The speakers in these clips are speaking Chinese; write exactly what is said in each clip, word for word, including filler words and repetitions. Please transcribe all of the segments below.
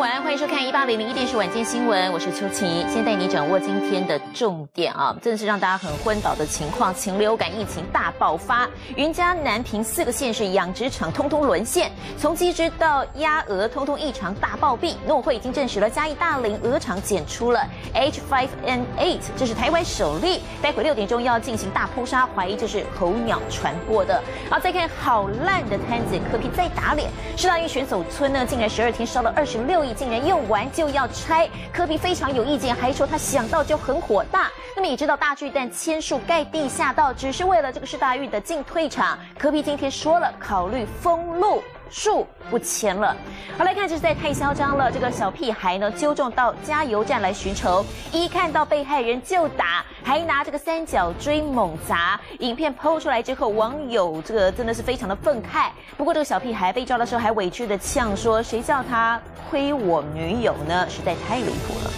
晚，欢迎收看一八零零一电视晚间新闻，我是邱琪，先带你掌握今天的重点啊，真的是让大家很昏倒的情况，禽流感疫情大爆发，云嘉南平四个县市养殖场通通沦陷，从鸡只到鸭鹅通通异常大暴毙。农委会已经证实了嘉义大林鹅场检出了 H 五 N 八， 这是台湾首例，待会六点钟要进行大扑杀，怀疑这是候鸟传播的。好，再看好烂的摊子，柯 P 再打脸，师大运选手村呢，竟然十二天烧了二十六亿，竟然用完就要拆，柯 P 非常有意见，还说他想到就很火大。那么也知道大巨蛋签署盖地下道，只是为了这个师大运的进退场，柯 P 今天说了，考虑封路。树不签了。好，来看这是在太嚣张了，这个小屁孩呢纠正到加油站来寻仇，一看到被害人就打，还拿这个三角锥猛砸。影片抛出来之后，网友这个真的是非常的愤慨。不过这个小屁孩被抓的时候还委屈的呛说：“谁叫他亏我女友呢？”实在太离谱了。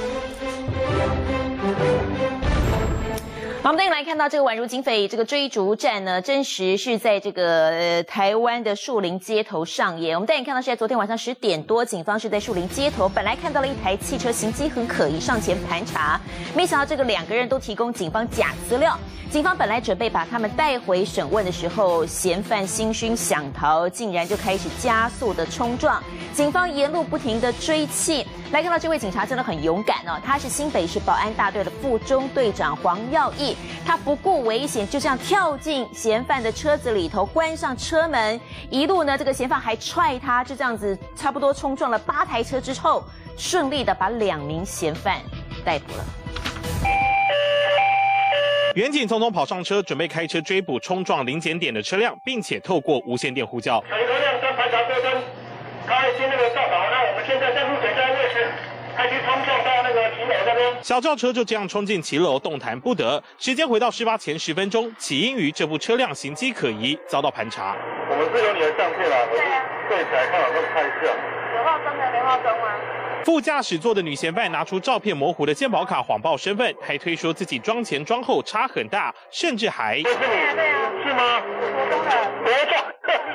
好，我们再来看到这个宛如警匪这个追逐战呢，真实是在这个、呃、台湾的树林街头上演。我们带你看到是在昨天晚上十点多，警方是在树林街头，本来看到了一台汽车行迹很可疑，上前盘查，没想到这个两个人都提供警方假资料。警方本来准备把他们带回审问的时候，嫌犯心虚想逃，竟然就开始加速的冲撞，警方沿路不停的追击。来看到这位警察真的很勇敢哦，他是新北市保安大队的副中队长黄耀义，他不顾危险就这样跳进嫌犯的车子里头，关上车门，一路呢这个嫌犯还踹他，就这样子差不多冲撞了八台车之后，顺利的把两名嫌犯逮捕了。 远警匆匆跑上车，准备开车追捕冲撞临检点的车辆，并且透过无线电呼叫。 车辆跟排查车灯开进那个道道，那我们现在在路检站位置，开始冲撞到那个骑楼这边。 小轿车就这样冲进骑楼，动弹不得。时间回到事发前十分钟，起因于这部车辆行迹可疑，遭到盘查。 我们是有你的相片啦，我是对起来看有没有拍摄。 有化妆的没化妆吗？ 副驾驶座的女嫌犯拿出照片模糊的健保卡谎报身份，还推说自己装前装后差很大，甚至还。 这是你？对啊，对啊，是吗？国中的。国中。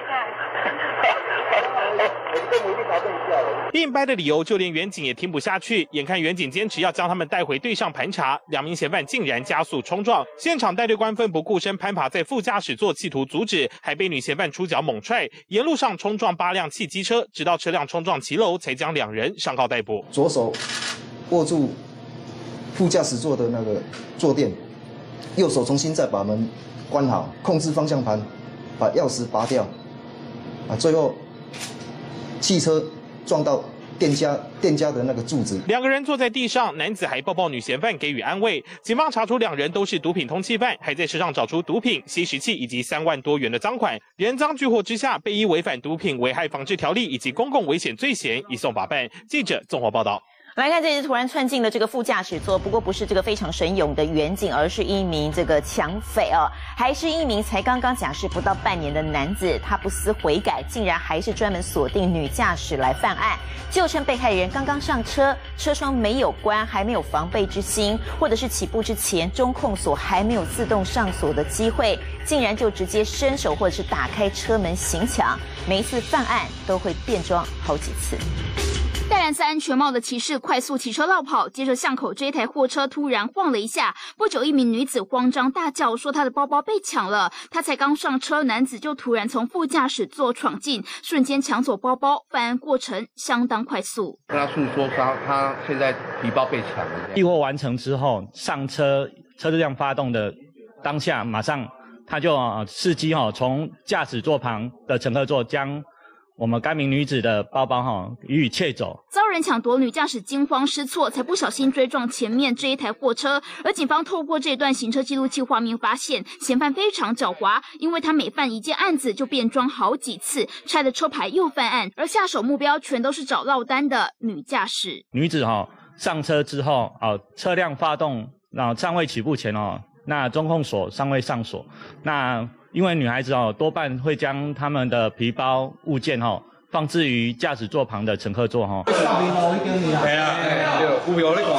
硬掰的理由，就连远警也听不下去。眼看远警坚持要将他们带回队上盘查，两名嫌犯竟然加速冲撞，现场带队官奋不顾身攀爬在副驾驶座，企图阻止，还被女嫌犯出脚猛踹，沿路上冲撞八辆汽机车，直到车辆冲撞骑楼，才将两人上铐逮捕。 左手握住副驾驶座的那个坐垫，右手重新再把门关好，控制方向盘，把钥匙拔掉，啊，最后汽车撞到店家店家的那个柱子， 两个人坐在地上，男子还抱抱女嫌犯给予安慰。警方查出两人都是毒品通缉犯，还在车上找出毒品、吸食器以及三万多元的赃款。人赃俱获之下，被依违反毒品危害防治条例以及公共危险罪嫌移送法办。记者综合报道。 来看，这次突然窜进了这个副驾驶座，不过不是这个非常神勇的远警，而是一名这个抢匪哦，还是一名才刚刚假释不到半年的男子，他不思悔改，竟然还是专门锁定女驾驶来犯案，就趁被害人刚刚上车，车窗没有关，还没有防备之心，或者是起步之前中控锁还没有自动上锁的机会，竟然就直接伸手或者是打开车门行抢，每一次犯案都会变装好几次。 戴蓝色安全帽的骑士快速骑车绕跑，接着巷口这一台货车突然晃了一下，不久一名女子慌张大叫说她的包包被抢了，她才刚上车，男子就突然从副驾驶座闯进，瞬间抢走包包，犯案过程相当快速。 跟他诉说他他现在皮包被抢了， 易货完成之后上车，车子这样发动的当下，马上他就呃司机哈、哦、从驾驶座旁的乘客座将我们该名女子的包包哈予以窃走， 遭人抢夺，女驾驶惊慌失措，才不小心追撞前面这一台货车。而警方透过这段行车记录器画面发现，嫌犯非常狡猾，因为他每犯一件案子就变装好几次，拆了车牌又犯案，而下手目标全都是找落单的女驾驶。 女子哈、哦、上车之后哦，车辆发动，然后尚未起步前哦，那中控锁尚未上锁，那。因为女孩子哦，多半会将她们的皮包物件哦放置于驾驶座旁的乘客座哈。 系啊，有有你看。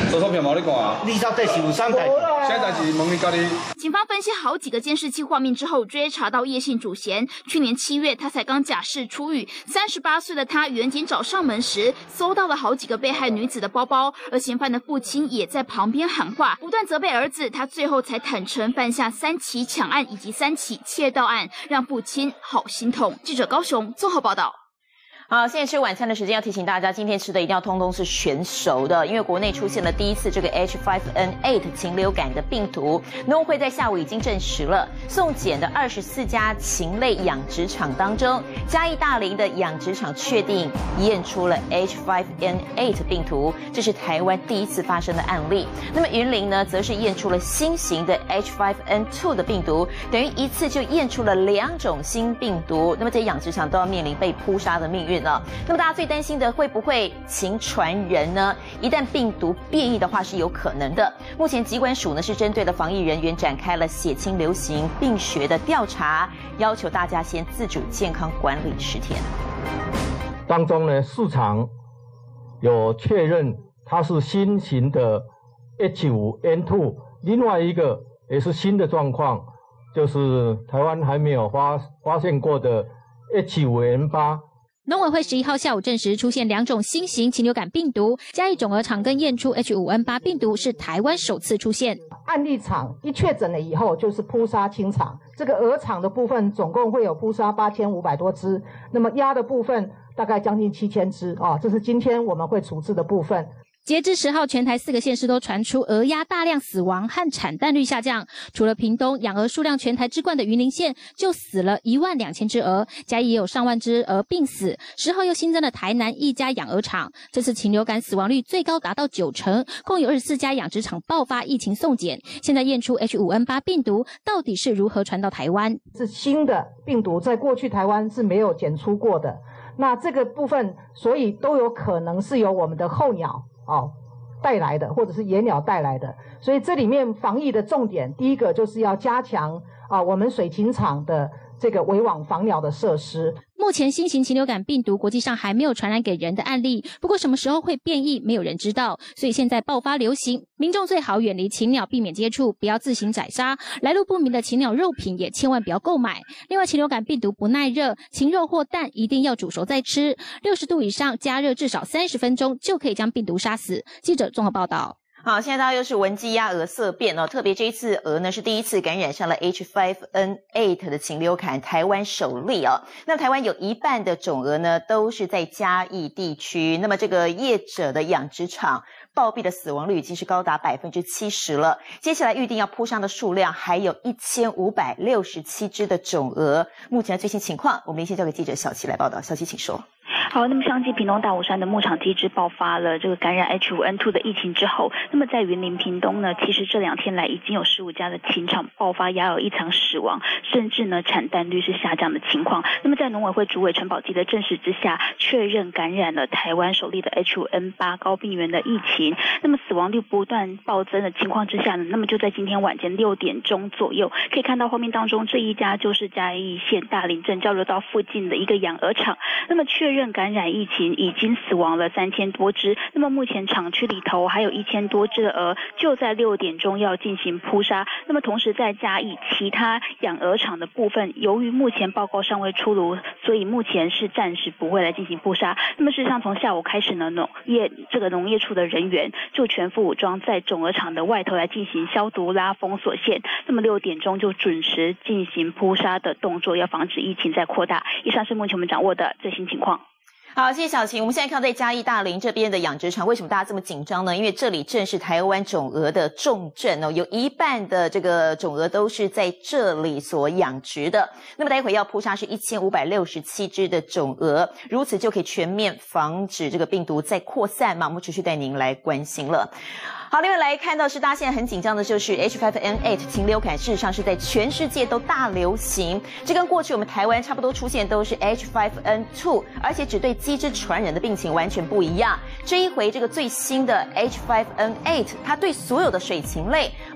做钞票冇你讲啊？ 你到底是有啥代志？ 现在是问你家己。 警方分析好几个监视器画面之后，追查到叶姓主嫌。去年七月，他才刚假释出狱，三十八岁的他，远警找上门时，搜到了好几个被害女子的包包，而嫌犯的父亲也在旁边喊话，不断责备儿子。他最后才坦诚犯下三起抢案以及三起窃盗案，让父亲好心痛。记者高雄综合报道。 好，现在吃晚餐的时间，要提醒大家，今天吃的一定要通通是全熟的，因为国内出现了第一次这个 H 五 N 八 禽流感的病毒。农委会在下午已经证实了，送检的二十四家禽类养殖场当中，嘉义大林的养殖场确定验出了 H 五 N 八 病毒，这是台湾第一次发生的案例。那么云林呢，则是验出了新型的 H 五 N 二 的病毒，等于一次就验出了两种新病毒。那么这些养殖场都要面临被扑杀的命运。那么大家最担心的会不会禽传人呢？一旦病毒变异的话是有可能的。目前疾管署呢是针对了防疫人员展开了血清流行病学的调查，要求大家先自主健康管理十天。 当中呢，市场有确认它是新型的 H 五 N 二， 另外一个也是新的状况，就是台湾还没有发发现过的 H 五 N 八。 农委会十一号下午证实出现两种新型禽流感病毒，嘉义种鹅场更验出 H 五 N 八 病毒，是台湾首次出现。 案例场一确诊了以后，就是扑杀清场。这个鹅场的部分总共会有扑杀八千五百多只，那么鸭的部分大概将近七千只啊，这是今天我们会处置的部分。 截至十号，全台四个县市都传出鹅鸭大量死亡和产蛋率下降。除了屏东养鹅数量全台之冠的云林县，就死了一万两千只鹅，嘉义也有上万只鹅病死。十号又新增了台南一家养鹅场，这次禽流感死亡率最高达到九成，共有二十四家养殖场爆发疫情送检。现在验出 H 五 N 八 病毒，到底是如何传到台湾？ 是新的病毒，在过去台湾是没有检出过的。那这个部分，所以都有可能是由我们的候鸟哦，带来的，或者是野鸟带来的，所以这里面防疫的重点，第一个就是要加强啊，我们水禽场的这个围网防鸟的设施。 目前新型禽流感病毒国际上还没有传染给人的案例，不过什么时候会变异，没有人知道，所以现在爆发流行，民众最好远离禽鸟，避免接触，不要自行宰杀，来路不明的禽鸟肉品也千万不要购买。另外，禽流感病毒不耐热，禽肉或蛋一定要煮熟再吃，六十度以上加热至少三十分钟就可以将病毒杀死。记者综合报道。 好，现在大家又是闻鸡鸭鹅色变哦，特别这一次鹅呢是第一次感染上了 H 五 N 八 的禽流感，台湾首例哦。那台湾有一半的种鹅呢都是在嘉义地区，那么这个业者的养殖场暴毙的死亡率已经是高达百分之七十了。接下来预定要扑杀的数量还有一千五百六十七只的种鹅。目前的最新情况，我们连线交给记者小琪来报道。小琪，请说。 好，那么相继屏东大武山的牧场机制爆发了这个感染 H 五 N 二 的疫情之后，那么在云林屏东呢，其实这两天来已经有十五家的禽场爆发鸭鹅异常死亡，甚至呢产蛋率是下降的情况。那么在农委会主委陈宝基的证实之下，确认感染了台湾首例的 H 五 N 八 高病原的疫情。那么死亡率不断暴增的情况之下呢，那么就在今天晚间六点钟左右，可以看到画面当中这一家就是嘉义县大林镇交流道附近的一个养鹅场，那么确认感染疫情已经死亡了三千多只，那么目前厂区里头还有一千多只的鹅，就在六点钟要进行扑杀。那么同时在嘉义其他养鹅场的部分，由于目前报告尚未出炉，所以目前是暂时不会来进行扑杀。那么事实上从下午开始呢，农业这个农业处的人员就全副武装在种鹅场的外头来进行消毒拉封锁线，那么六点钟就准时进行扑杀的动作，要防止疫情再扩大。以上是目前我们掌握的最新情况。 好，谢谢小晴。我们现在看到在嘉义大林这边的养殖场，为什么大家这么紧张呢？因为这里正是台湾种鹅的重镇哦，有一半的这个种鹅都是在这里所养殖的。那么待会要扑杀是一千五百六十七只的种鹅，如此就可以全面防止这个病毒再扩散嘛。我们持续带您来关心了。好，另外来看到是大家现在很紧张的就是 H 五 N 八 禽流感，事实上是在全世界都大流行，这跟过去我们台湾差不多出现都是 H 五 N 二， 而且只对鸡只传染的病情完全不一样。这一回这个最新的 H 五 N 八 它对所有的水禽类，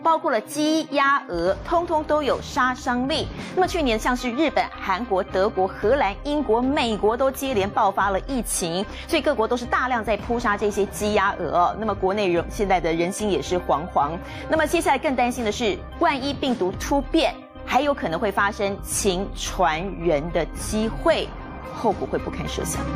包括了鸡、鸭、鹅，通通都有杀伤力。那么去年像是日本、韩国、德国、荷兰、英国、美国都接连爆发了疫情，所以各国都是大量在扑杀这些鸡、鸭、鹅哦。那么国内人现在的人心也是惶惶。那么接下来更担心的是，万一病毒突变，还有可能会发生禽传人的机会，后果会不堪设想。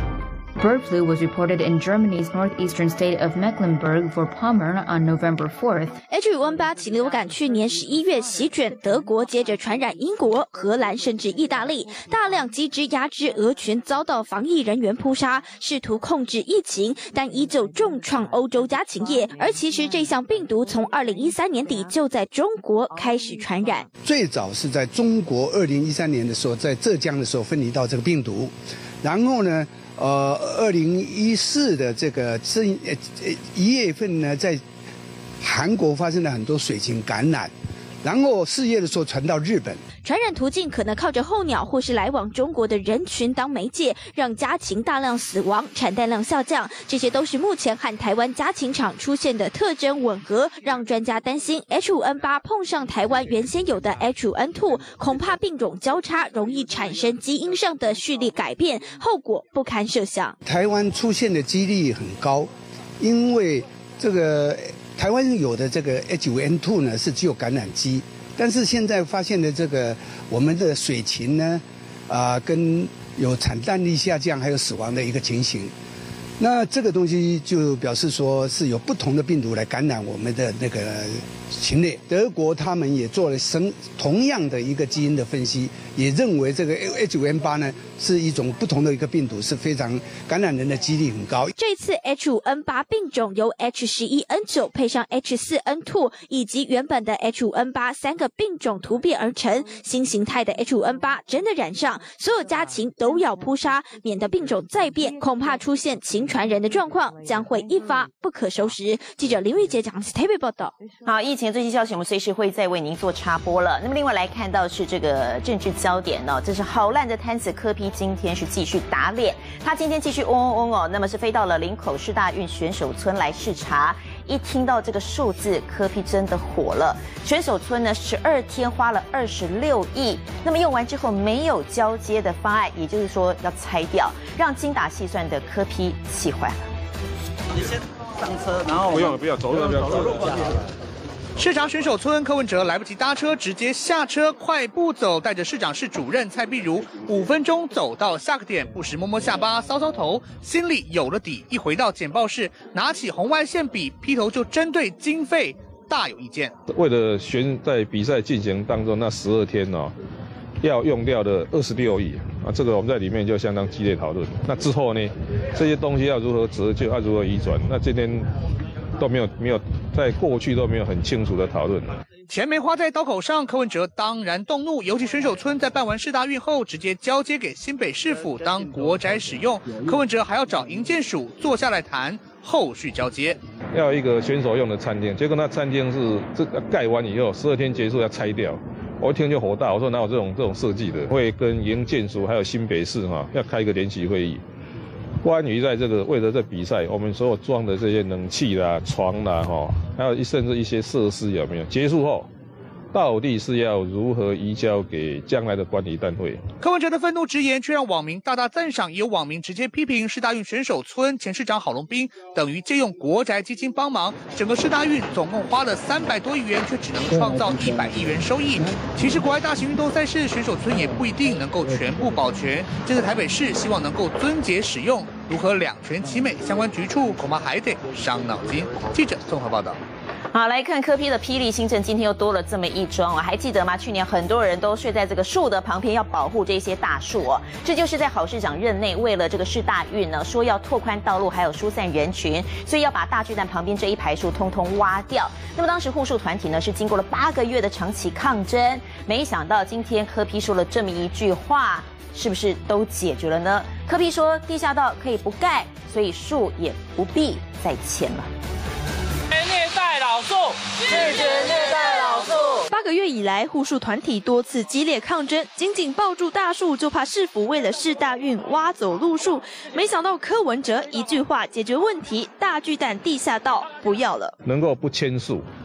Bird flu was reported in Germany's northeastern state of Mecklenburg-Vorpommern on November fourth. H 五 N 八 禽流感去年十一月席卷德国，接着传染英国、荷兰，甚至意大利。大量鸡只、鸭只、鹅群遭到防疫人员扑杀，试图控制疫情，但依旧重创欧洲家禽业。而其实这项病毒从二零一三年底就在中国开始传染。 最早是在中国二零一三年的时候，在浙江的时候分离到这个病毒，然后呢？呃，二零一四的这个这呃一月份呢，在韩国发生了很多水禽感染，然后四月的时候传到日本。 传染途径可能靠着候鸟或是来往中国的人群当媒介，让家禽大量死亡，产蛋量下降。这些都是目前和台湾家禽场出现的特征吻合，让专家担心 H 五 N 八 碰上台湾原先有的 H 五 N 二，恐怕病种交叉，容易产生基因上的序列改变，后果不堪设想。 台湾出现的几率很高，因为这个台湾有的这个 H 五 N 二 呢是只有感染鸡。但是现在发现的这个我们的水禽呢，啊、呃，跟有产蛋力下降还有死亡的一个情形，那这个东西就表示说是有不同的病毒来感染我们的那个禽类。德国他们也做了生同样的一个基因的分析，也认为这个 H 五 N 八 呢是一种不同的一个病毒，是非常感染人的几率很高。 这次 H 五 N 八 病种由 H 十一 N 九 配上 H 四 N 二 以及原本的 H 五 N 八 三个病种突变而成。新形态的 H 五 N 八 真的染上，所有家禽都要扑杀，免得病种再变，恐怕出现禽传人的状况，将会一发不可收拾。记者林玉杰讲台北报道。 好，疫情的最新消息我们随时会再为您做插播了。那么另外来看到是这个政治焦点哦，这是好烂的摊子柯 P 今天是继续打脸，他今天继续嗡嗡嗡哦，那么是飞到了林口市大运选手村来视察。一听到这个数字，柯 P 真的火了。选手村呢，十二天花了二十六亿，那么用完之后没有交接的方案，也就是说要拆掉，让精打细算的柯 P 气坏了。 你先上车，然后不用不要走路，不要走路。 视察选手村，柯文哲来不及搭车，直接下车快步走，带着市长室主任蔡碧如，五分钟走到下个点，不时摸摸下巴，搔搔头，心里有了底。一回到简报室，拿起红外线笔，劈头就针对经费大有意见。 为了选在比赛进行当中那十二天哦，要用掉的二十六亿啊，这个我们在里面就相当激烈讨论。那之后呢，这些东西要如何折旧，要如何移转，那今天都没有没有在过去都没有很清楚的讨论。 钱没花在刀口上，柯文哲当然动怒。尤其选手村在办完世大运后，直接交接给新北市府当国宅使用，柯文哲还要找营建署坐下来谈后续交接。 要一个选手用的餐厅，结果那餐厅是这盖完以后十二天结束要拆掉。我一听就火大，我说哪有这种这种设计的？会跟营建署还有新北市哈、啊、要开一个联席会议。关于在这个为了这比赛，我们所有装的这些冷气啦、床啦，哈，还有甚至一些设施有没有？结束后，到底是要如何移交给将来的管理单位？ 柯文哲的愤怒直言，却让网民大大赞赏，也有网民直接批评世大运选手村前市长郝龙斌等于借用国宅基金帮忙，整个世大运总共花了三百多亿元，却只能创造一百亿元收益。其实国外大型运动赛事选手村也不一定能够全部保全，这次台北市希望能够遵节使用，如何两全其美，相关局处恐怕还得伤脑筋。记者综合报道。 好，来看柯 P 的霹雳新政，今天又多了这么一桩啊！还记得吗？去年很多人都睡在这个树的旁边，要保护这些大树哦。这就是在郝市长任内，为了这个市大运呢，说要拓宽道路，还有疏散人群，所以要把大巨蛋旁边这一排树通通挖掉。那么当时护树团体呢，是经过了八个月的长期抗争，没想到今天柯 P 说了这么一句话，是不是都解决了呢？柯 P 说，地下道可以不盖，所以树也不必再迁了。 虐待老树，拒绝虐待老树。 八个月以来，护树团体多次激烈抗争，紧紧抱住大树，就怕市府为了市大运挖走路树。没想到柯文哲一句话解决问题，大巨蛋地下道不要了。 能够不迁树，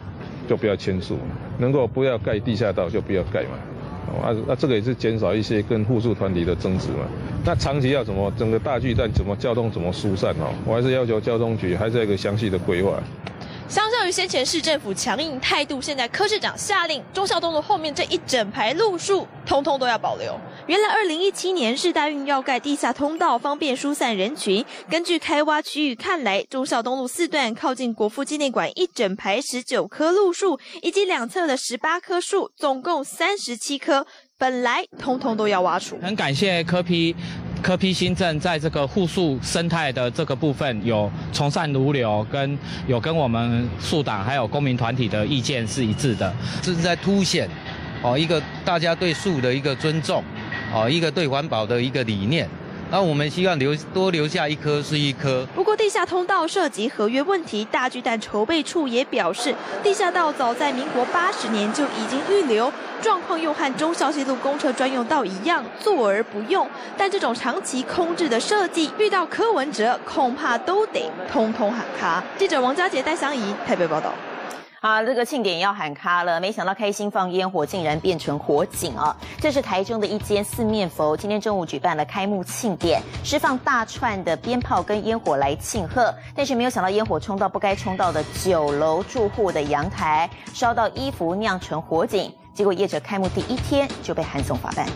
就不要签署，能够不要盖地下道就不要盖嘛。啊，那、啊、这个也是减少一些跟户数团体的争执嘛。那长期要怎么整个大巨蛋怎么交通怎么疏散哦？我还是要求交通局还是要一个详细的规划。 相较于先前市政府强硬态度，现在柯市长下令忠孝东路后面这一整排路树，通通都要保留。原来二零一七年市大运要盖地下通道，方便疏散人群。根据开挖区域看来，忠孝东路四段靠近国父纪念馆一整排十九棵路树，以及两侧的十八棵树，总共三十七棵，本来通通都要挖除。 很感谢柯 P。柯 P 新政在这个护树生态的这个部分有从善如流，跟有跟我们树党还有公民团体的意见是一致的， 这是在凸显哦一个大家对树的一个尊重，哦一个对环保的一个理念。那我们希望留多留下一棵是一棵。 不过地下通道涉及合约问题，大巨蛋筹备处也表示，地下道早在民国八十年就已经预留，状况又和忠孝西路公车专用道一样，坐而不用。但这种长期空置的设计，遇到柯文哲，恐怕都得通通喊卡。记者王佳杰、戴香怡台北报道。 啊，这个庆典要喊卡了，没想到开心放烟火竟然变成火警啊！这是台中的一间四面佛，今天中午举办了开幕庆典，释放大串的鞭炮跟烟火来庆贺，但是没有想到烟火冲到不该冲到的九楼住户的阳台，烧到衣服，酿成火警。结果业者开幕第一天就被函送法办。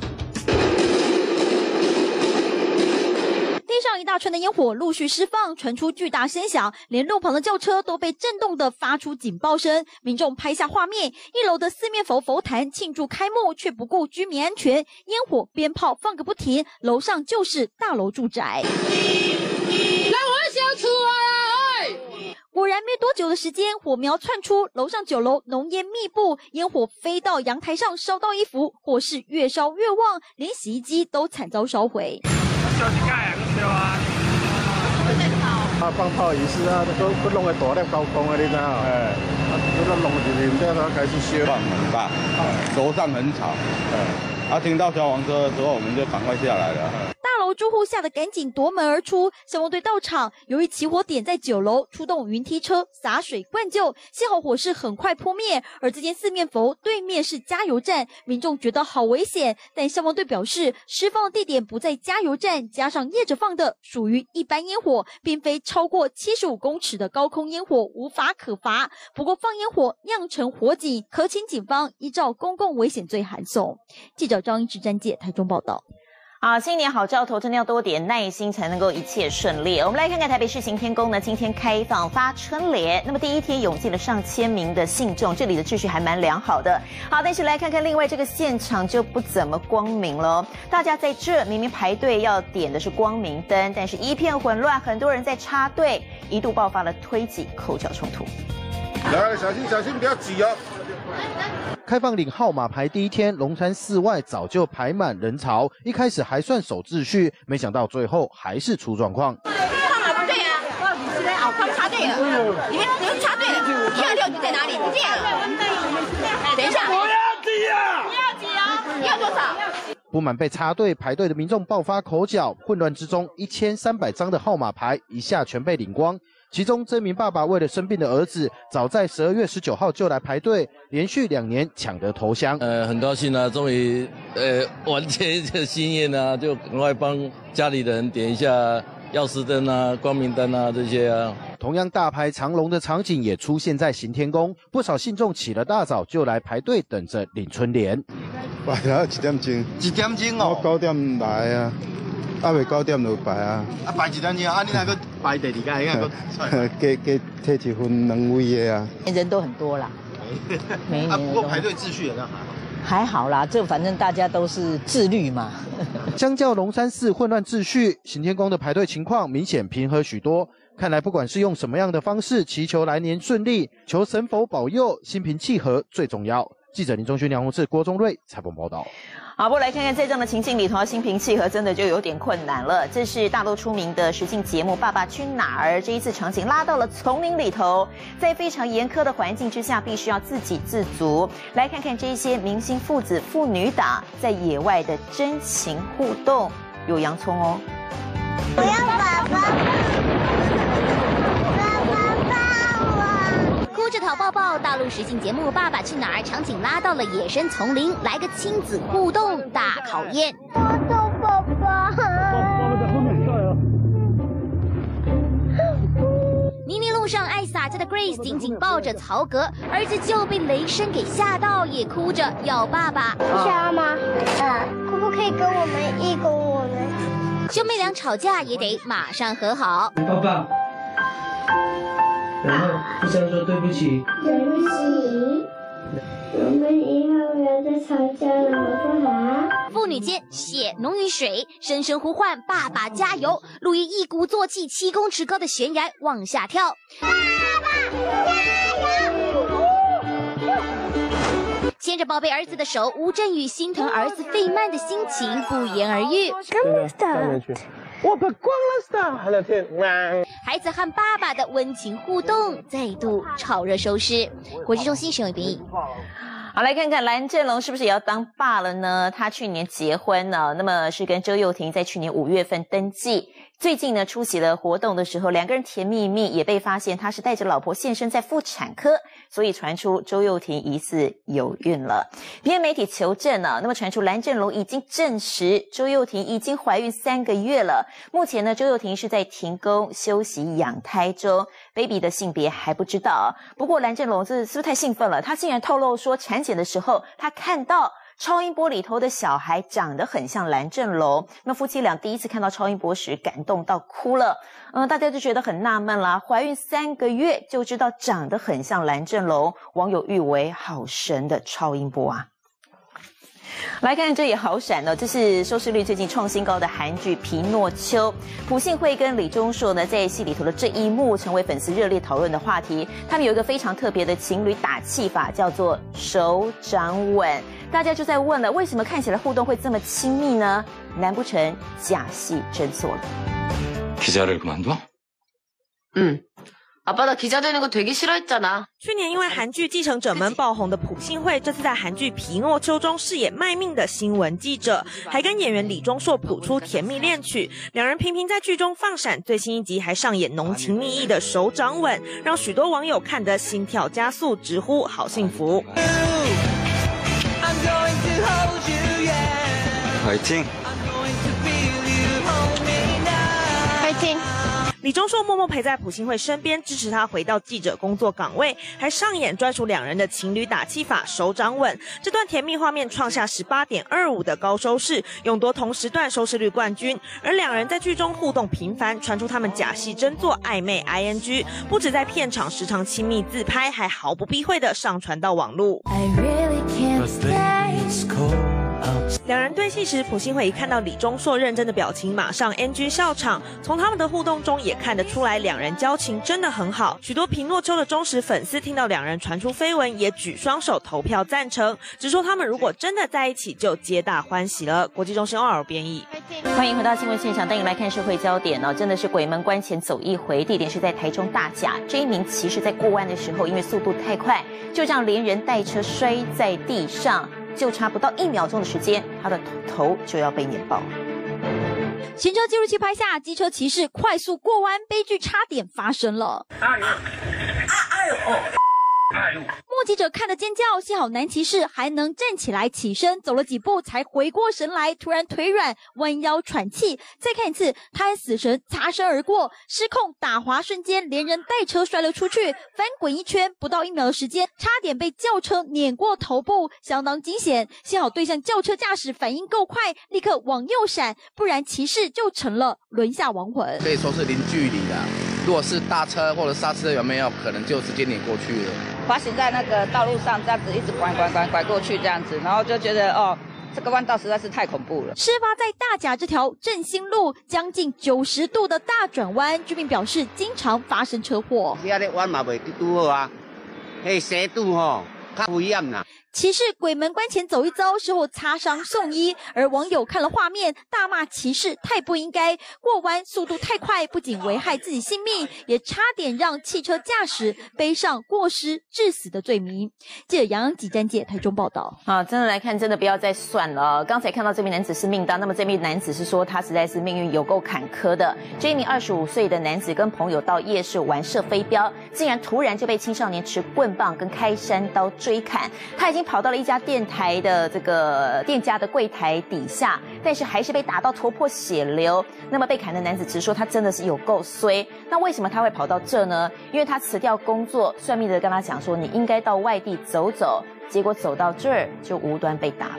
地上一大串的烟火陆续释放，传出巨大声响，连路旁的轿车都被震动的发出警报声。民众拍下画面，一楼的四面佛佛坛庆祝开幕，却不顾居民安全，烟火鞭炮放个不停，楼上就是大楼住宅。来我小厝啊！果然没多久的时间，火苗窜出，楼上九楼浓烟密布，烟火飞到阳台上，烧到衣服，火势越烧越旺，连洗衣机都惨遭烧毁。 啊，放炮仪式啊，都都弄个大粒高空啊，你知道？哎，啊，都弄进去，这样它开始烧。放很大，楼上很吵。啊，听到消防车的时候，我们就赶快下来了。 大楼住户吓得赶紧夺门而出，消防队到场，由于起火点在九楼，出动云梯车洒水灌救，幸好火势很快扑灭。而这间四面佛对面是加油站，民众觉得好危险，但消防队表示，释放的地点不在加油站，加上业者放的属于一般烟火，并非超过七十五公尺的高空烟火，无法可罚。不过放烟火酿成火警，可请警方依照公共危险罪函送。记者张一直詹介台中报道。 好，新年好兆头，真的要多点耐心才能够一切顺利。我们来看看台北市行天宫呢，今天开放发春联，那么第一天涌进了上千名的信众，这里的秩序还蛮良好的。好，但是来看看另外这个现场就不怎么光明了，大家在这明明排队要点的是光明灯，但是一片混乱，很多人在插队，一度爆发了推挤口角冲突。 来，小心小心，不要挤哦。 开放领号码牌第一天，龙山寺外早就排满人潮。一开始还算守秩序，没想到最后还是出状况。 号码不对啊！你是在哦，他们插队了，你们你们插队了，一二六你在哪里？不见了。等一下，不要挤啊！不要挤啊！要多少？ 不满被插队排队的民众爆发口角，混乱之中，一千三百张的号码牌一下全被领光。其中这名爸爸为了生病的儿子，早在十二月十九号就来排队，连续两年抢得头香。 呃，很高兴啊，终于呃完成这个心愿啊，就赶快帮家里的人点一下药师灯啊、光明灯啊这些啊。 同样大排长龙的场景也出现在行天宫，不少信众起了大早就来排队等着领春联。 排到一点钟，一点钟哦，我九点来啊。啊，未九点就排啊！ 啊，排一点钟啊，你那个排第二间，应该个加加摕一份两位的啊。 人都很多啦，每一年啊， 不过排队秩序好像还好。 还好啦，这反正大家都是自律嘛。 相较龙山寺混乱秩序，行天宫的排队情况明显平和许多。看来不管是用什么样的方式祈求来年顺利，求神佛保佑，心平气和最重要。记者林中勋、梁宏志、郭宗瑞采访报道。 好，不过来看看在这样的情境里头，心平气和真的就有点困难了。这是大陆出名的实境节目《爸爸去哪儿》，这一次场景拉到了丛林里头，在非常严苛的环境之下，必须要自给自足。来看看这些明星父子、父女档在野外的真情互动，有洋葱哦。 我要爸爸。 哭着讨抱抱，大陆实境节目《爸爸去哪儿》，场景拉到了野生丛林，来个亲子互动大考验。 我找爸爸。 泥泞路上爱撒娇的 Grace 紧紧抱着曹格，儿子就被雷声给吓到，也哭着要爸爸。 想要吗？嗯，可不可以跟我们义工我们？ 兄妹俩吵架也得马上和好。 爸爸，然后不是要说对不起。 对不起，我们以后不要再吵架了，好不好？ 父女间血浓于水，深深呼唤爸爸加油。路易一鼓作气，七公尺高的悬崖往下跳。爸爸加油！牵着宝贝儿子的手，吴镇宇心疼儿子费曼的心情不言而喻。 我把光了上，还在天。 孩子和爸爸的温情互动再度炒热收视。国际中心沈伟斌。 好，来看看蓝正龙是不是也要当爸了呢？他去年结婚了，那么是跟周幼婷在去年五月份登记。最近呢，出席了活动的时候，两个人甜蜜蜜，也被发现他是带着老婆现身在妇产科，所以传出周幼婷疑似有孕了。别媒体求证呢，那么传出蓝正龙已经证实周幼婷已经怀孕三个月了。目前呢，周幼婷是在停工休息养胎中 ，baby 的性别还不知道。不过蓝正龙这是不是太兴奋了？他竟然透露说，产检的时候他看到超音波里头的小孩长得很像蓝正龙，那夫妻俩第一次看到超音波时感动到哭了。嗯，大家就觉得很纳闷啦，怀孕三个月就知道长得很像蓝正龙，网友誉为好神的超音波啊！来看看这也好闪哦，这是收视率最近创新高的韩剧《皮诺丘》。朴信惠跟李钟硕呢，在戏里头的这一幕成为粉丝热烈讨论的话题。他们有一个非常特别的情侣打气法，叫做手掌吻。大家就在问了，为什么看起来互动会这么亲密呢？难不成假戏真做了？ 기자를 그만둬? 응. 아빠 나 기자 되는 거 되게 싫어했잖아. 去年因为韩剧《继承者们》爆红的朴信惠，这次在韩剧《皮诺丘》中饰演卖命的新闻记者，还跟演员李钟硕谱出甜蜜恋曲，两人频频在剧中放闪，最新一集还上演浓情蜜意的手掌吻，让许多网友看得心跳加速，直呼好幸福。 화이팅! 화이팅! 李钟硕默默陪在朴信惠身边，支持她回到记者工作岗位，还上演专属两人的情侣打气法手掌吻。这段甜蜜画面创下 十八点二五 的高收视，勇夺同时段收视率冠军。而两人在剧中互动频繁，传出他们假戏真做暧昧 I N G， 不止在片场时常亲密自拍，还毫不避讳的上传到网路。两人对戏时，朴信惠一看到李钟硕认真的表情，马上 N G 笑场。从他们的互动中也看得出来，两人交情真的很好。许多皮诺丘的忠实粉丝听到两人传出绯闻，也举双手投票赞成，只说他们如果真的在一起，就皆大欢喜了。国际中心 O L 编译。 欢迎回到新闻现场，带您来看社会焦点哦。真的是鬼门关前走一回，地点是在台中大甲。这一名骑士在过弯的时候，因为速度太快，就这样连人带车摔在地上。就差不到一秒钟的时间，他的头就要被碾爆。 行车记录器拍下机车骑士快速过弯，悲剧差点发生了。哎呦！哎呦！哦！目击者看得尖叫，幸好男骑士还能站起来起身，走了几步才回过神来，突然腿软，弯腰喘气。再看一次，他和死神擦身而过，失控打滑瞬间，连人带车摔了出去，翻滚一圈，不到一秒的时间，差点被轿车碾过头部，相当惊险。幸好对向轿车驾驶反应够快，立刻往右闪，不然骑士就成了轮下亡魂。 可以说是零距离的。如果是大车或者刹车有没有可能就直接碾过去了？ 滑行在那个道路上，这样子一直拐拐拐拐过去，这样子，然后就觉得哦，这个弯道实在是太恐怖了。 事发在大甲这条振兴路，将近九十度的大转弯，居民表示经常发生车祸。 遐个弯嘛袂拄好啊，迄斜度吼， 较危险啦。 骑士鬼门关前走一遭，事后擦伤送医，而网友看了画面，大骂骑士太不应该，过弯速度太快，不仅危害自己性命，也差点让汽车驾驶背上过失致死的罪名。记者杨洋吉詹界台中报道。 啊，真的来看，真的不要再算了。刚才看到这名男子是命当，那么这名男子是说他实在是命运有够坎坷的。这一名二十五岁的男子跟朋友到夜市玩射飞镖，竟然突然就被青少年持棍棒跟开山刀追砍，他已经跑到了一家电台的这个店家的柜台底下，但是还是被打到头破血流。那么被砍的男子直说他真的是有够衰。那为什么他会跑到这呢？因为他辞掉工作，算命的跟他讲说你应该到外地走走，结果走到这儿就无端被打了。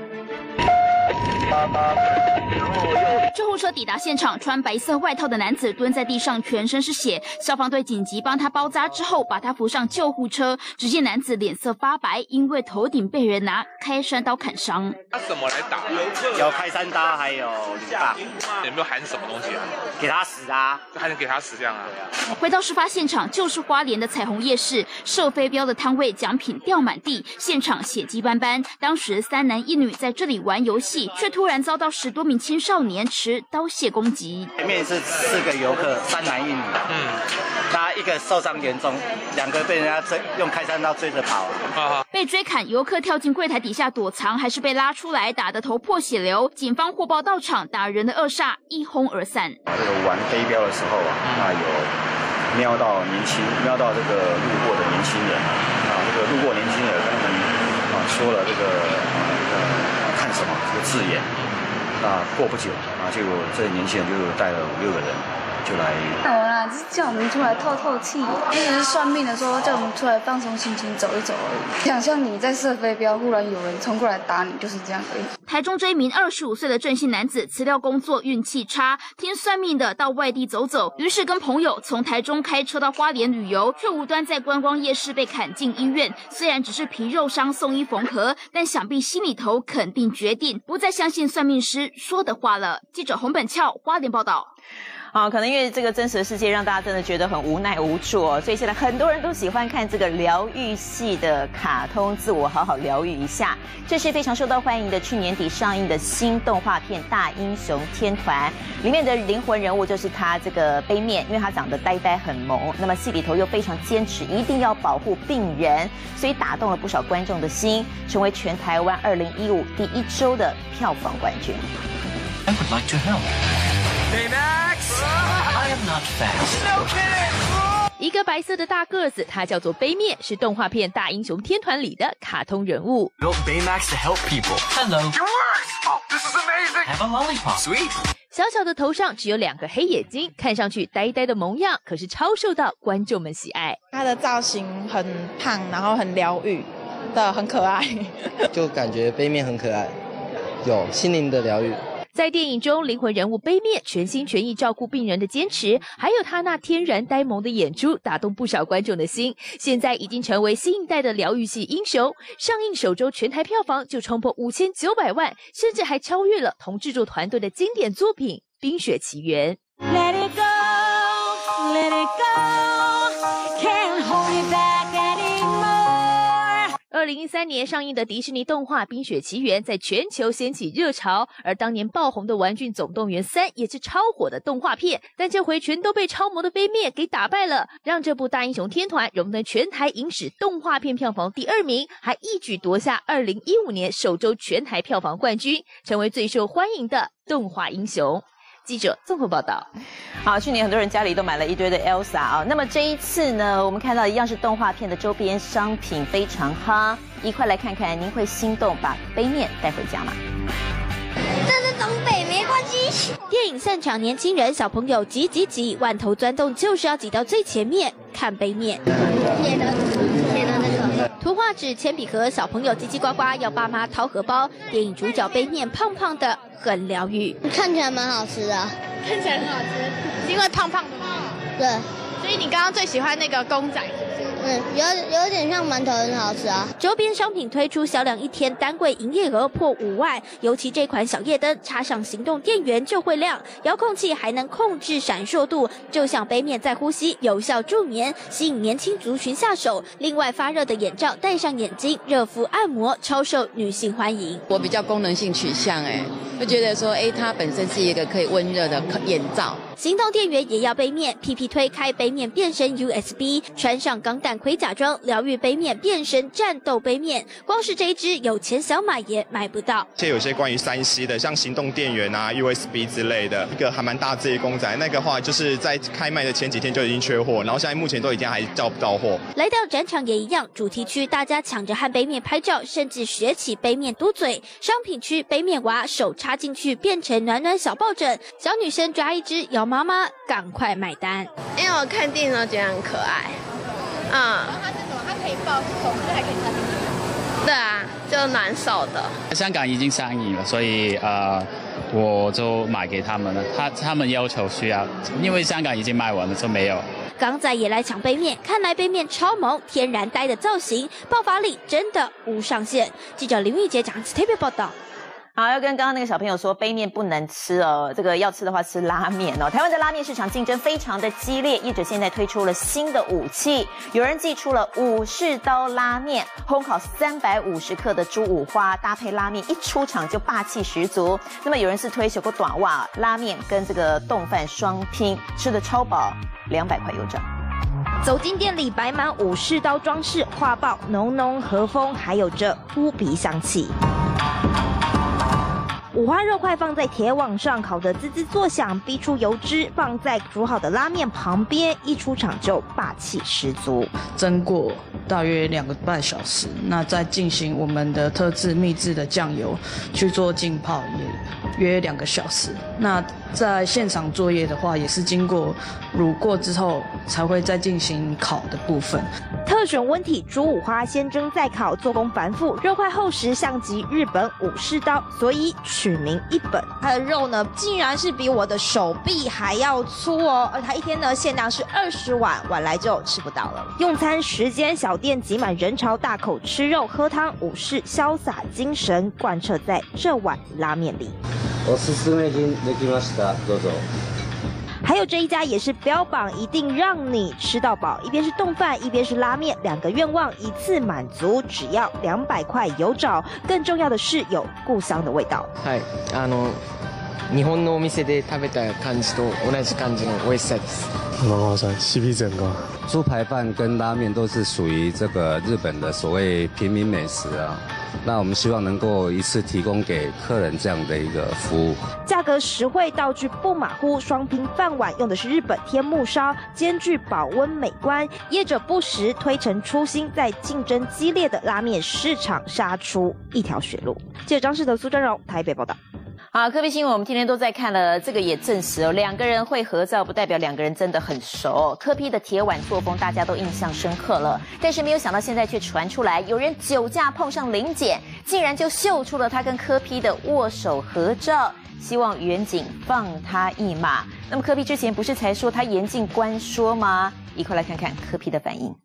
救护车抵达现场，穿白色外套的男子蹲在地上，全身是血。消防队紧急帮他包扎之后，把他扶上救护车。只见男子脸色发白，因为头顶被人拿开山刀砍伤。 他什么来打？ 有开山刀，还有铝棒。 有没有含什么东西啊？ 给他死啊！ 还能给他死这样啊？ 回到事发现场，就是花莲的彩虹夜市，射飞镖的摊位奖品掉满地，现场血迹斑斑。当时三男一女在这里玩游戏，却突然遭到十多名青少年持刀械攻击。 前面是四个游客，三男一女。嗯，他一个受伤严重，两个被人家追用开山刀追着跑啊。被追砍，游客跳进柜台底下躲藏，还是被拉出来，打得头破血流。警方获报到场，打人的恶煞一哄而散。 这个玩飞镖的时候啊，那有瞄到年轻，瞄到这个路过的年轻人啊，这个路过年轻人跟他们啊说了这个呃看什么这个字眼。那过不久啊，就这年轻人就带了五六个人就来。 没有啦，只是叫我们出来透透气。一直是算命的说叫我们出来放松心情，走一走而已。想象你在射飞镖，忽然有人冲过来打你，就是这样而已。 台中这一名二十五岁的郑姓男子辞掉工作，运气差，听算命的到外地走走，于是跟朋友从台中开车到花莲旅游，却无端在观光夜市被砍进医院。虽然只是皮肉伤，送医缝合，但想必心里头肯定决定不再相信算命师说的话了。记者洪本俏花莲报道。 啊，可能因为这个真实的世界让大家真的觉得很无奈无助哦，所以现在很多人都喜欢看这个疗愈系的卡通，自我好好疗愈一下。这是非常受到欢迎的去年底上映的新动画片《大英雄天团》，里面的灵魂人物就是他这个杯面，因为他长得呆呆很萌，那么戏里头又非常坚持一定要保护病人，所以打动了不少观众的心，成为全台湾二零一五第一周的票房冠军。 I would like to help. Baymax, I am not fast. No kidding. 一个白色的大个子，他叫做杯面，是动画片《大英雄天团》里的卡通人物。 Built Baymax to help people. Hello. It works. Oh, this is amazing. Have a lollipop. Sweet. 小小的头上只有两个黑眼睛，看上去呆呆的模样，可是超受到观众们喜爱。 他的造型很胖，然后很疗愈的，很可爱。 就感觉杯面很可爱，有心灵的疗愈。 在电影中，灵魂人物杯面全心全意照顾病人的坚持，还有他那天然呆萌的演出，打动不少观众的心。现在已经成为新一代的疗愈系英雄，上映首周全台票房就冲破五千九百万，甚至还超越了同制作团队的经典作品《冰雪奇缘》。Let it go, let it go, can't hold it back anymore。二零一三年上映的迪士尼动画《冰雪奇缘》在全球掀起热潮，而当年爆红的《玩具总动员三》也是超火的动画片，但这回全都被超模的杯面给打败了，让这部《大英雄天团》荣登全台影史动画片票房第二名，还一举夺下二零一五年首周全台票房冠军，成为最受欢迎的动画英雄。记者综合报道。 好，去年很多人家里都买了一堆的 Elsa 啊，那么这一次呢，我们看到一样是动画片的周边商品非常夯，一块来看看，您会心动把杯面带回家吗？ 这是东北没关系。电影散场，年轻人、小朋友挤挤挤，万头钻动，就是要挤到最前面看杯面。写的写的那个图画纸、铅笔盒，小朋友叽叽呱呱要爸妈掏荷包。电影主角杯面胖胖的，很疗愈， 看起来蛮好吃的。 看起来很好吃， 是因为胖胖的吗？ 对。 所以你刚刚最喜欢那个公仔是不是？ 嗯，有有点像馒头，很好吃啊。 周边商品推出，销量一天单柜营业额破五万，尤其这款小夜灯插上行动电源就会亮，遥控器还能控制闪烁度，就像杯面在呼吸，有效助眠，吸引年轻族群下手。另外，发热的眼罩戴上眼睛，热敷按摩，超受女性欢迎。 我比较功能性取向，哎，就觉得说，哎，它本身是一个可以温热的眼罩。 行动电源也要杯面 ，P P 推开杯面变身 U S B， 穿上钢弹盔甲装，疗愈杯面变身战斗杯面。光是这一支，有钱想买也买不到。 且有些关于三 C 的，像行动电源啊、U S B 之类的，一个还蛮大只的公仔，那个话就是在开卖的前几天就已经缺货，然后现在目前都已经还叫不到货。 来到展场也一样，主题区大家抢着和杯面拍照，甚至学起杯面嘟嘴。商品区杯面娃手插进去变成暖暖小抱枕，小女生抓一只摇妈妈，赶快买单。 因为我看电影都觉得很可爱，嗯。 它是什么？它可以抱，手是还可以插进去。 对啊，就暖手的。 香港已经上映了，所以呃，我就买给他们了。他他们要求需要，因为香港已经卖完了，就没有。 港仔也来抢杯面，看来杯面超萌，天然呆的造型，爆发力真的无上限。记者林玉杰讲特别报道。 好，要跟刚刚那个小朋友说，杯面不能吃哦，这个要吃的话吃拉面哦。台湾的拉面市场竞争非常的激烈，业者现在推出了新的武器，有人祭出了武士刀拉面，烘烤三百五十克的猪五花，搭配拉面一出场就霸气十足。那么有人是推小个短袜拉面跟这个冻饭双拼，吃的超饱，两百块有找。 走进店里，摆满武士刀装饰，画报浓浓和风，还有着扑鼻香气。五花肉块放在铁网上烤得滋滋作响，逼出油脂，放在煮好的拉面旁边，一出场就霸气十足。 蒸过大约两个半小时，那再进行我们的特制秘制的酱油去做浸泡，也约两个小时。那在现场作业的话，也是经过卤过之后才会再进行烤的部分。 特选温体猪五花先蒸再烤，做工繁复，肉块厚实，像极日本武士刀，所以取名一本。 它的肉呢，竟然是比我的手臂还要粗哦，而它一天呢限量是二十碗，晚来就吃不到了。 用餐时间，小店挤满人潮，大口吃肉喝汤，武士潇洒精神贯彻在这碗拉面里。 おすすめ品できました。どうぞ。 还有这一家也是标榜一定让你吃到饱，一边是冻饭，一边是拉面，两个愿望一次满足，只要两百块有找。更重要的是有故乡的味道。 はい、あの日本のお店で食べた感じと同じ感じの美味しさです。 蛮划算 ，C P 值很高。 猪排饭跟拉面都是属于这个日本的所谓平民美食啊。那我们希望能够一次提供给客人这样的一个服务， 价格实惠，道具不马虎，双拼饭碗用的是日本天目烧，兼具保温美观。业者不时推陈出新，在竞争激烈的拉面市场杀出一条血路。记者张世德、苏真荣台北报道。 好，科比新闻我们天天都在看了，这个也证实哦，两个人会合照不代表两个人真的很熟。柯 P 的铁腕作风大家都印象深刻了，但是没有想到现在却传出来，有人酒驾碰上临检，竟然就秀出了他跟柯 P 的握手合照，希望远景放他一马。那么柯 P 之前不是才说他严禁关说吗？一块来看看柯 P 的反应。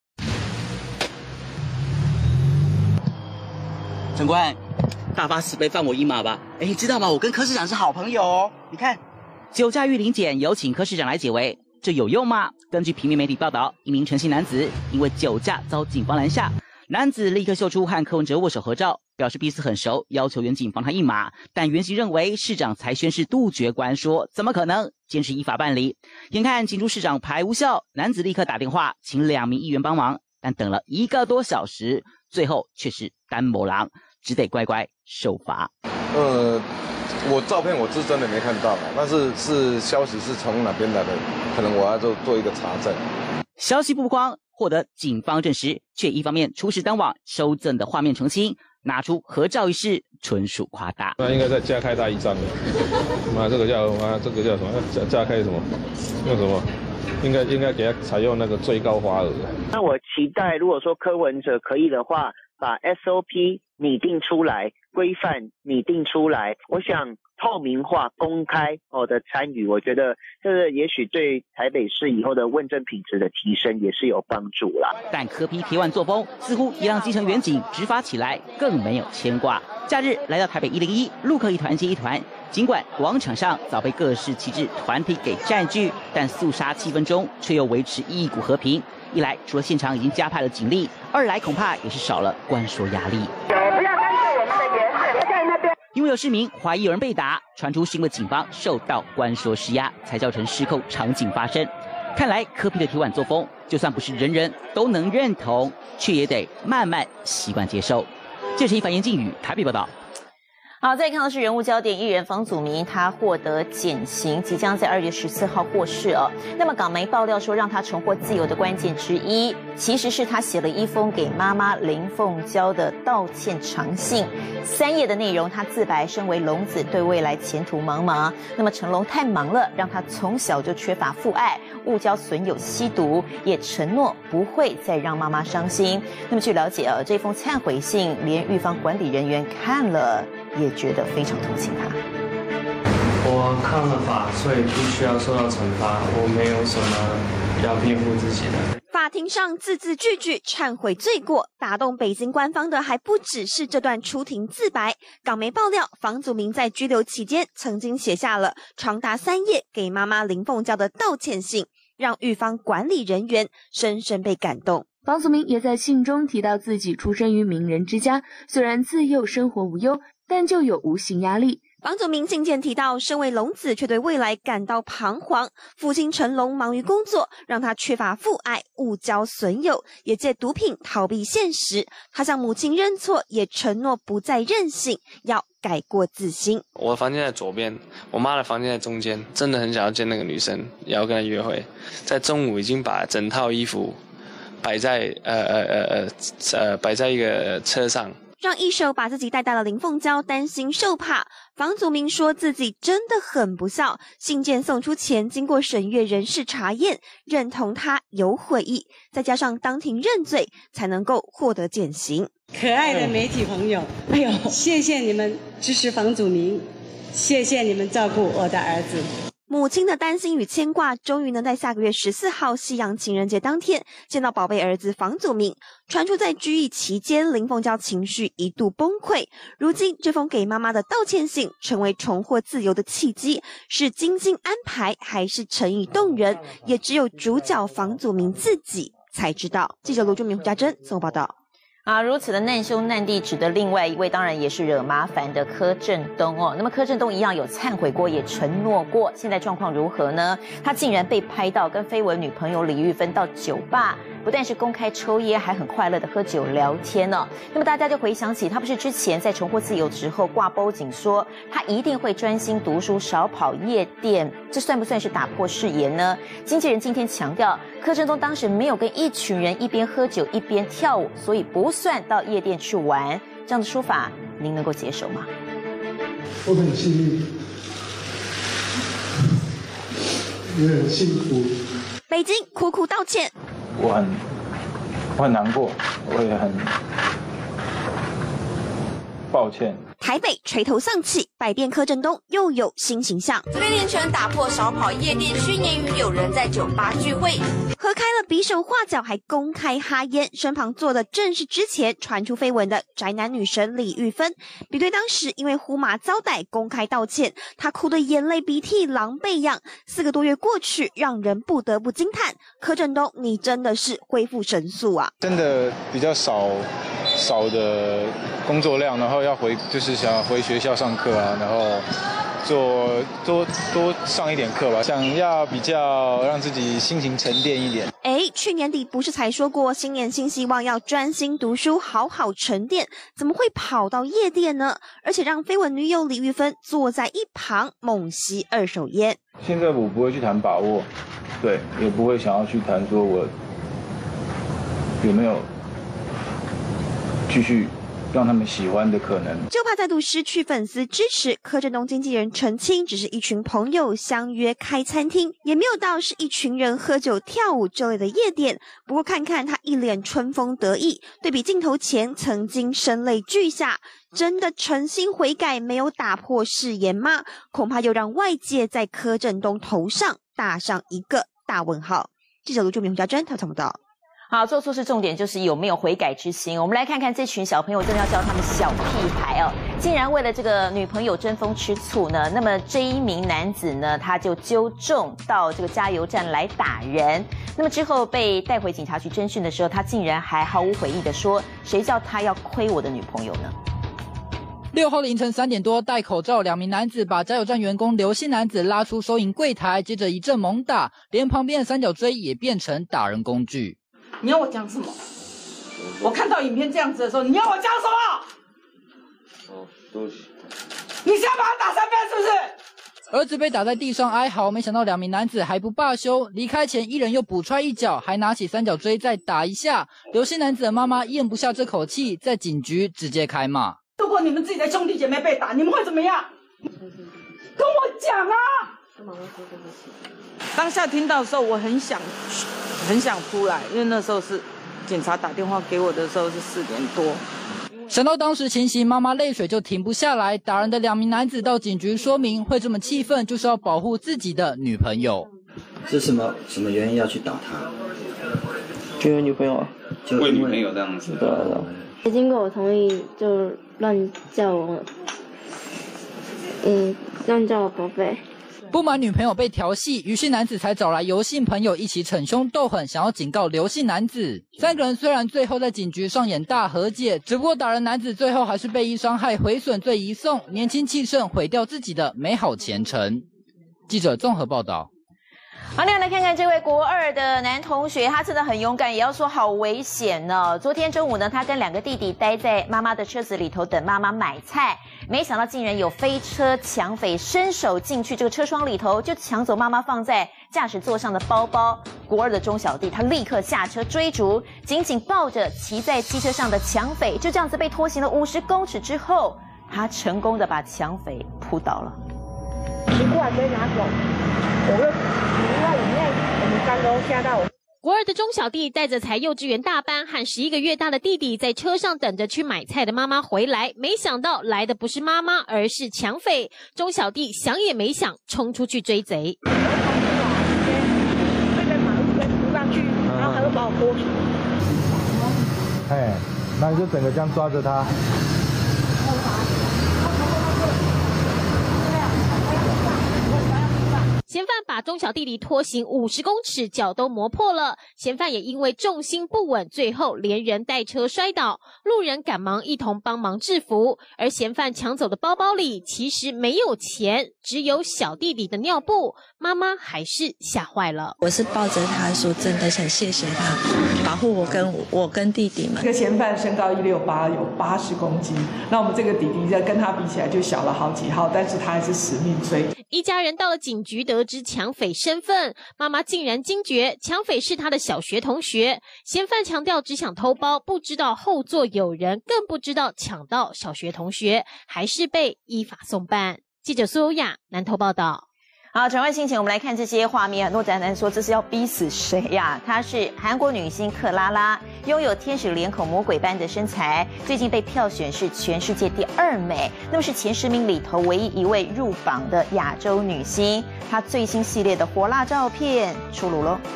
长官，大发慈悲放我一马吧！哎，你知道吗？我跟柯市长是好朋友哦。你看，酒驾遇临检，有请柯市长来解围，这有用吗？根据平面媒体报道，一名陈姓男子因为酒驾遭警方拦下，男子立刻秀出和柯文哲握手合照，表示彼此很熟，要求远警放他一马。但原警认为市长才宣誓杜绝关说，怎么可能？坚持依法办理。眼看警署市长排无效，男子立刻打电话请两名议员帮忙，但等了一个多小时，最后却是单某狼，只得乖乖受罚。 呃，我照片我是真的没看到，但是是消息是从哪边来的，可能我要做做一个查证。 消息曝光，获得警方证实，却一方面出示当晚收赠的画面澄清，拿出合照一事纯属夸大。 那应该再加开大一张的，妈这个叫妈这个叫什么？加加开什么？那什么？应该应该给他采用那个最高华额。 那我期待，如果说柯文哲可以的话，把 S O P 拟定出来， 规范拟定出来，我想透明化、公开哦的参与，我觉得这个也许对台北市以后的问政品质的提升也是有帮助啦。 但柯 P 铁腕作风似乎也让基层员警执法起来更没有牵挂。假日来到台北一零一，陆客一团接一团。尽管广场上早被各式旗帜团体给占据，但肃杀气氛中却又维持一股和平。一来，除了现场已经加派了警力，二来恐怕也是少了关说压力。不要干涉我们的言论，在那边。因为有市民怀疑有人被打，传出是因为警方受到关说施压，才造成失控场景发生。看来柯 P 的铁腕作风，就算不是人人都能认同，却也得慢慢习惯接受。这是一番言静语，台北报道。 好，再看到是人物焦点，艺人房祖名他获得减刑，即将在二月十四号获释哦。那么港媒爆料说，让他重获自由的关键之一，其实是他写了一封给妈妈林凤娇的道歉长信，三页的内容，他自白身为龙子对未来前途茫茫。那么成龙太忙了，让他从小就缺乏父爱，误交损友吸毒，也承诺不会再让妈妈伤心。那么据了解啊，这封忏悔信连狱方管理人员看了，也觉得非常同情他。 我抗了法，所以必须要受到惩罚。我没有什么要辩护自己的。 法庭上字字句句忏悔罪过，打动北京官方的还不只是这段出庭自白。港媒爆料，房祖名在拘留期间曾经写下了长达三页给妈妈林凤娇的道歉信，让狱方管理人员深深被感动。 房祖名也在信中提到自己出生于名人之家，虽然自幼生活无忧，但就有无形压力。 房祖名信件提到，身为龙子却对未来感到彷徨，父亲成龙忙于工作，让他缺乏父爱，误交损友，也借毒品逃避现实。他向母亲认错，也承诺不再任性，要改过自新。 我的房间在左边，我妈的房间在中间，真的很想要见那个女生，也要跟她约会。在中午已经把整套衣服摆在呃呃呃呃呃摆在一个车上。 让一手把自己带大了林凤娇担心受怕，房祖名说自己真的很不孝。信件送出前，经过审阅人事查验，认同他有悔意，再加上当庭认罪，才能够获得减刑。 可爱的媒体朋友，哎呦，谢谢你们支持房祖名，谢谢你们照顾我的儿子。 母亲的担心与牵挂，终于能在下个月十四号西洋情人节当天见到宝贝儿子房祖名。传出在居役期间，林凤娇情绪一度崩溃。如今这封给妈妈的道歉信，成为重获自由的契机，是精心安排还是诚意动人，也只有主角房祖名自己才知道。记者罗俊明、胡家珍综合报道。 啊，如此的难兄难弟，指的另外一位当然也是惹麻烦的柯震东哦。那么柯震东一样有忏悔过，也承诺过，现在状况如何呢？他竟然被拍到跟绯闻女朋友李玉芬到酒吧，不但是公开抽烟，还很快乐的喝酒聊天哦。那么大家就回想起，他不是之前在重获自由之后挂包警说他一定会专心读书，少跑夜店，这算不算是打破誓言呢？经纪人今天强调，柯震东当时没有跟一群人一边喝酒一边跳舞，所以不算到夜店去玩，这样的说法您能够接受吗？ 我很幸运，也很幸福。 北京苦苦道歉， 我很我很难过，我也很抱歉。 台北垂头丧气，百变柯震东又有新形象。 崔连成打破少跑夜店，去年与友人在酒吧聚会， 合开了比手画脚，还公开哈烟，身旁坐的正是之前传出绯闻的宅男女神李玉芬。比对当时因为呼麻遭逮公开道歉，她哭得眼泪鼻涕狼狈样。四个多月过去，让人不得不惊叹，柯震东你真的是恢复神速啊！ 真的比较少少的工作量，然后要回就是想回学校上课啊，然后做多多上一点课吧，想要比较让自己心情沉淀一点。 哎，去年底不是才说过新年新希望要专心读书，好好沉淀，怎么会跑到夜店呢？而且让绯闻女友李玉芬坐在一旁猛吸二手烟。 现在我不会去谈把握，对，也不会想要去谈说我有没有继续让他们喜欢的可能。 就怕再度失去粉丝支持，柯震东经纪人澄清，只是一群朋友相约开餐厅，也没有到是一群人喝酒跳舞这类的夜店。不过看看他一脸春风得意，对比镜头前曾经声泪俱下，真的诚心悔改，没有打破誓言吗？恐怕又让外界在柯震东头上打上一个大问号。记者卢俊明、胡家珍，他采访到。 好，做错事重点就是有没有悔改之心。我们来看看这群小朋友，真的要叫他们小屁孩哦，竟然为了这个女朋友争风吃醋呢。那么这一名男子呢，他就纠众到这个加油站来打人。那么之后被带回警察局侦讯的时候，他竟然还毫无悔意的说：“谁叫他要亏我的女朋友呢？” 六号凌晨三点多，戴口罩两名男子把加油站员工刘姓男子拉出收银柜台，接着一阵猛打，连旁边的三角锥也变成打人工具。 你要我讲什么？我看到影片这样子的时候，你要我讲什么？哦，对不起。你现在把他打三遍是不是？ 儿子被打在地上哀嚎，没想到两名男子还不罢休，离开前一人又补踹一脚，还拿起三角锥再打一下。刘姓男子的妈妈咽不下这口气，在警局直接开骂。 如果你们自己的兄弟姐妹被打，你们会怎么样？跟我讲啊！当下听到的时候，我很想，很想出来，因为那时候是警察打电话给我的时候是四点多。 想到当时情形，妈妈泪水就停不下来。打人的两名男子到警局说明，会这么气愤，就是要保护自己的女朋友。 是什么什么原因要去打他？ 就因为女朋友啊， 就为女朋友这样子。 对啊，对啊。 没经过我同意就乱叫我，嗯，乱叫我宝贝。 不满女朋友被调戏，于是男子才找来游姓朋友一起逞凶斗狠，想要警告刘姓男子。三个人虽然最后在警局上演大和解，只不过打人男子最后还是被依伤害毁损罪移送，年轻气盛，毁掉自己的美好前程。记者综合报道。 好，另外来看看这位国二的男同学，他真的很勇敢，也要说好危险呢。昨天中午呢，他跟两个弟弟待在妈妈的车子里头等妈妈买菜，没想到竟然有飞车抢匪伸手进去这个车窗里头，就抢走妈妈放在驾驶座上的包包。国二的中小弟他立刻下车追逐，紧紧抱着骑在机车上的抢匪，就这样子被拖行了五十公尺之后，他成功的把抢匪扑倒了。 你过来可以拿走，我会骑在里面，我们三都吓到我。 国二的中小弟带着才幼稚园大班和十一个月大的弟弟，在车上等着去买菜的妈妈回来，没想到来的不是妈妈，而是抢匪。中小弟想也没想，冲出去追贼。 会在马路边扶上去，然后他就把我拖出。 哎，那你就整个这样抓着他。 嫌犯把中小弟弟拖行五十公尺，脚都磨破了。嫌犯也因为重心不稳，最后连人带车摔倒，路人赶忙一同帮忙制服。而嫌犯抢走的包包里其实没有钱，只有小弟弟的尿布。妈妈还是吓坏了。 我是抱着他说，真的很谢谢他保护我跟我跟弟弟们。 这个嫌犯身高一六八，有八十公斤，那我们这个弟弟在跟他比起来就小了好几号，但是他还是死命追。 一家人到了警局，得知抢匪身份，妈妈竟然惊觉抢匪是他的小学同学。嫌犯强调只想偷包，不知道后座有人，更不知道抢到小学同学，还是被依法送办。记者苏优雅南投报道。 好，转换心情，我们来看这些画面。很多宅男说这是要逼死谁呀、啊？她是韩国女星克拉拉，拥有天使脸孔、魔鬼般的身材，最近被票选是全世界第二美，那么是前十名里头唯一一位入榜的亚洲女星。她最新系列的火辣照片出炉喽。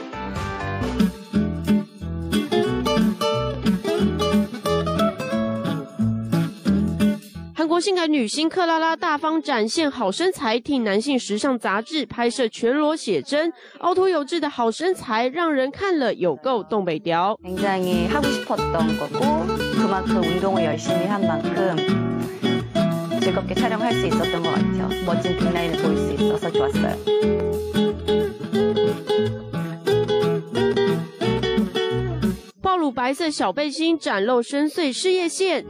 韩国性感女星克拉拉大方展现好身材，替男性时尚杂志拍摄全裸写真，凹凸有致的好身材让人看了有够东北调。 굉장히 하고 싶었던 거고 그만큼 운동을 열심히 한 만큼 즐겁게 촬영할 수 있었던 것 같아요. 멋진 빅라인을 보일 수 있어서 좋았어요. 暴露白色小背心，展露深邃事业线。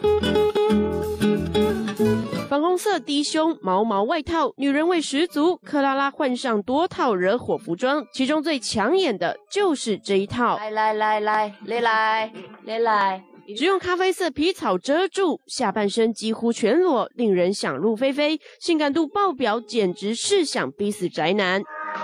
粉红色低胸毛毛外套，女人味十足。克拉拉换上多套惹火服装，其中最抢眼的就是这一套。 来来来来，你来，你来。 只用咖啡色皮草遮住，下半身几乎全裸，令人想入非非，性感度爆表，简直是想逼死宅男。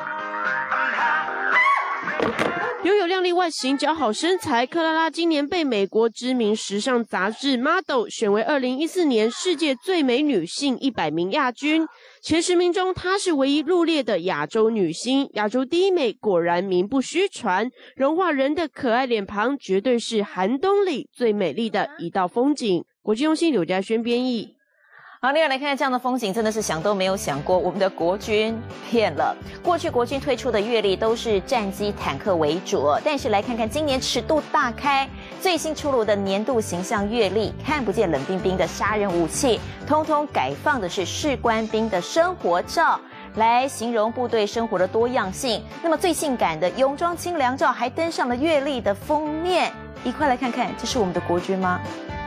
拥有靓丽外形、姣好身材，克拉拉今年被美国知名时尚杂志 Model 选为二零一四年世界最美女性一百名亚军。前十名中，她是唯一入列的亚洲女星。亚洲第一美果然名不虚传，融化人的可爱脸庞，绝对是寒冬里最美丽的一道风景。国际中心刘嘉轩编译。 好，另外来看看这样的风景，真的是想都没有想过，我们的国军骗了。过去国军推出的阅历都是战机、坦克为主，但是来看看今年尺度大开，最新出炉的年度形象阅历，看不见冷冰冰的杀人武器，通通改放的是士官兵的生活照，来形容部队生活的多样性。那么最性感的泳装清凉照还登上了阅历的封面，一块来看看，这是我们的国军吗？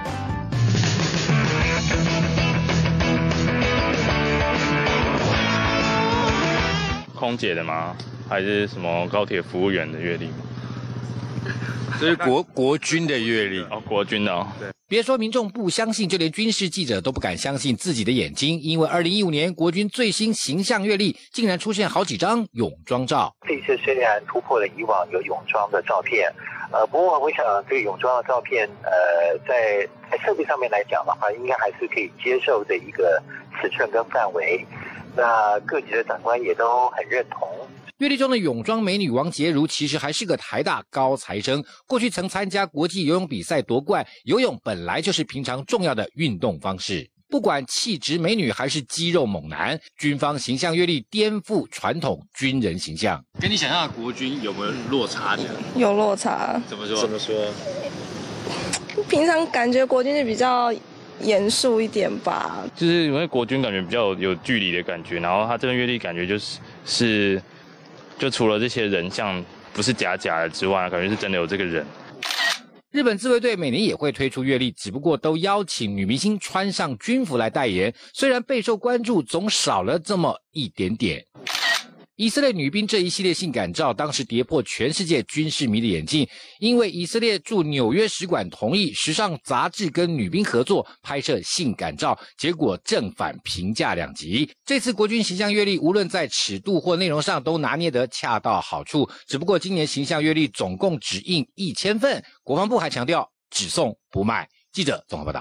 空姐的吗？还是什么高铁服务员的阅历吗？ 这是国国军的阅历哦，国军的哦。对， 别说民众不相信，就连军事记者都不敢相信自己的眼睛，因为二零一五年国军最新形象阅历竟然出现好几张泳装照。 这次虽然突破了以往有泳装的照片，呃，不过我想这个泳装的照片，呃，在在设备上面来讲的话，应该还是可以接受的一个尺寸跟范围。那各级的长官也都很认同。 阅历中的泳装美女王洁如其实还是个台大高材生，过去曾参加国际游泳比赛夺冠。游泳本来就是平常重要的运动方式，不管气质美女还是肌肉猛男，军方形象阅历颠覆传统军人形象。 跟你想象的国军有没有落差的？ 有落差。 怎么说？怎么说？ 平常感觉国军是比较严肃一点吧， 就是因为国军感觉比较有距离的感觉，然后他这个阅历感觉就是是，就除了这些人像不是假假的之外，感觉是真的有这个人。 日本自卫队每年也会推出阅历，只不过都邀请女明星穿上军服来代言，虽然备受关注，总少了这么一点点。以色列女兵这一系列性感照当时跌破全世界军事迷的眼镜，因为以色列驻纽约使馆同意时尚杂志跟女兵合作拍摄性感照，结果正反评价两极。这次国军形象阅历无论在尺度或内容上都拿捏得恰到好处，只不过今年形象阅历总共只印一千份，国防部还强调只送不卖。记者综合报道。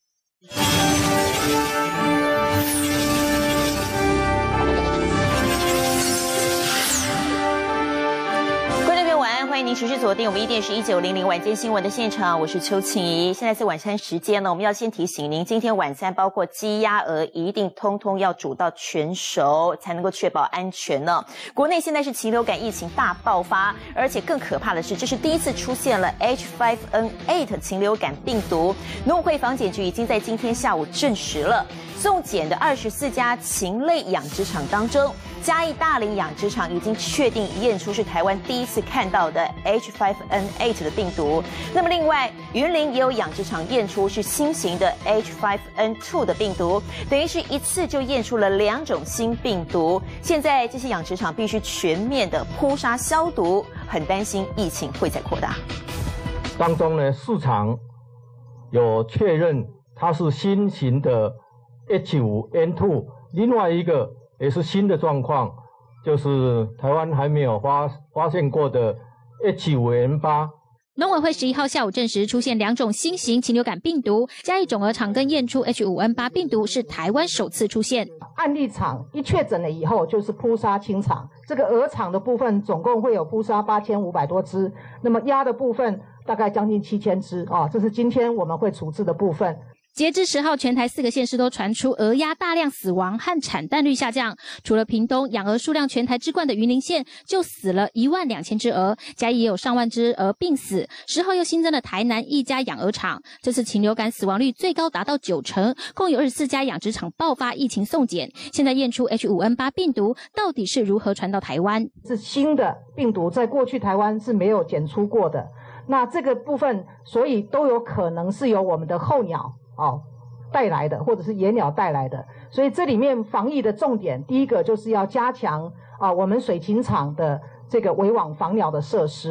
欢迎您持续锁定我们一电视一九零零晚间新闻的现场，我是邱庆怡。现在是晚餐时间呢，我们要先提醒您，今天晚餐包括鸡、鸭、鹅，一定通通要煮到全熟，才能够确保安全呢。国内现在是禽流感疫情大爆发，而且更可怕的是，这是第一次出现了 H 五 N 八 禽流感病毒。农委会防检局已经在今天下午证实了，送检的二十四家禽类养殖场当中，嘉义大林养殖场已经确定验出是台湾第一次看到的 H 五 N 八 的病毒。那么另外，云林也有养殖场验出是新型的 H 五 N 二 的病毒，等于是一次就验出了两种新病毒。现在这些养殖场必须全面的扑杀消毒，很担心疫情会再扩大。 当中呢，市场有确认它是新型的 H 五 N 二， 另外一个也是新的状况，就是台湾还没有发发现过的 H 五 N 八。 农委会十一号下午证实出现两种新型禽流感病毒，嘉义种鹅场更验出 H 五 N 八 病毒，是台湾首次出现。 案例场一确诊了以后，就是扑杀清场。这个鹅场的部分总共会有扑杀八千五百多只，那么鸭的部分大概将近七千只啊，这是今天我们会处置的部分。 截至十号，全台四个县市都传出鹅鸭大量死亡和产蛋率下降。除了屏东养鹅数量全台之冠的云林县，就死了一万两千只鹅，嘉义也有上万只鹅病死。十号又新增了台南一家养鹅场，这次禽流感死亡率最高达到九成，共有二十四家养殖场爆发疫情送检。现在验出 H 五 N 八 病毒，到底是如何传到台湾？ 是新的病毒，在过去台湾是没有检出过的。那这个部分，所以都有可能是由我们的候鸟哦，带来的，或者是野鸟带来的，所以这里面防疫的重点，第一个就是要加强啊，我们水禽场的这个围网防鸟的设施。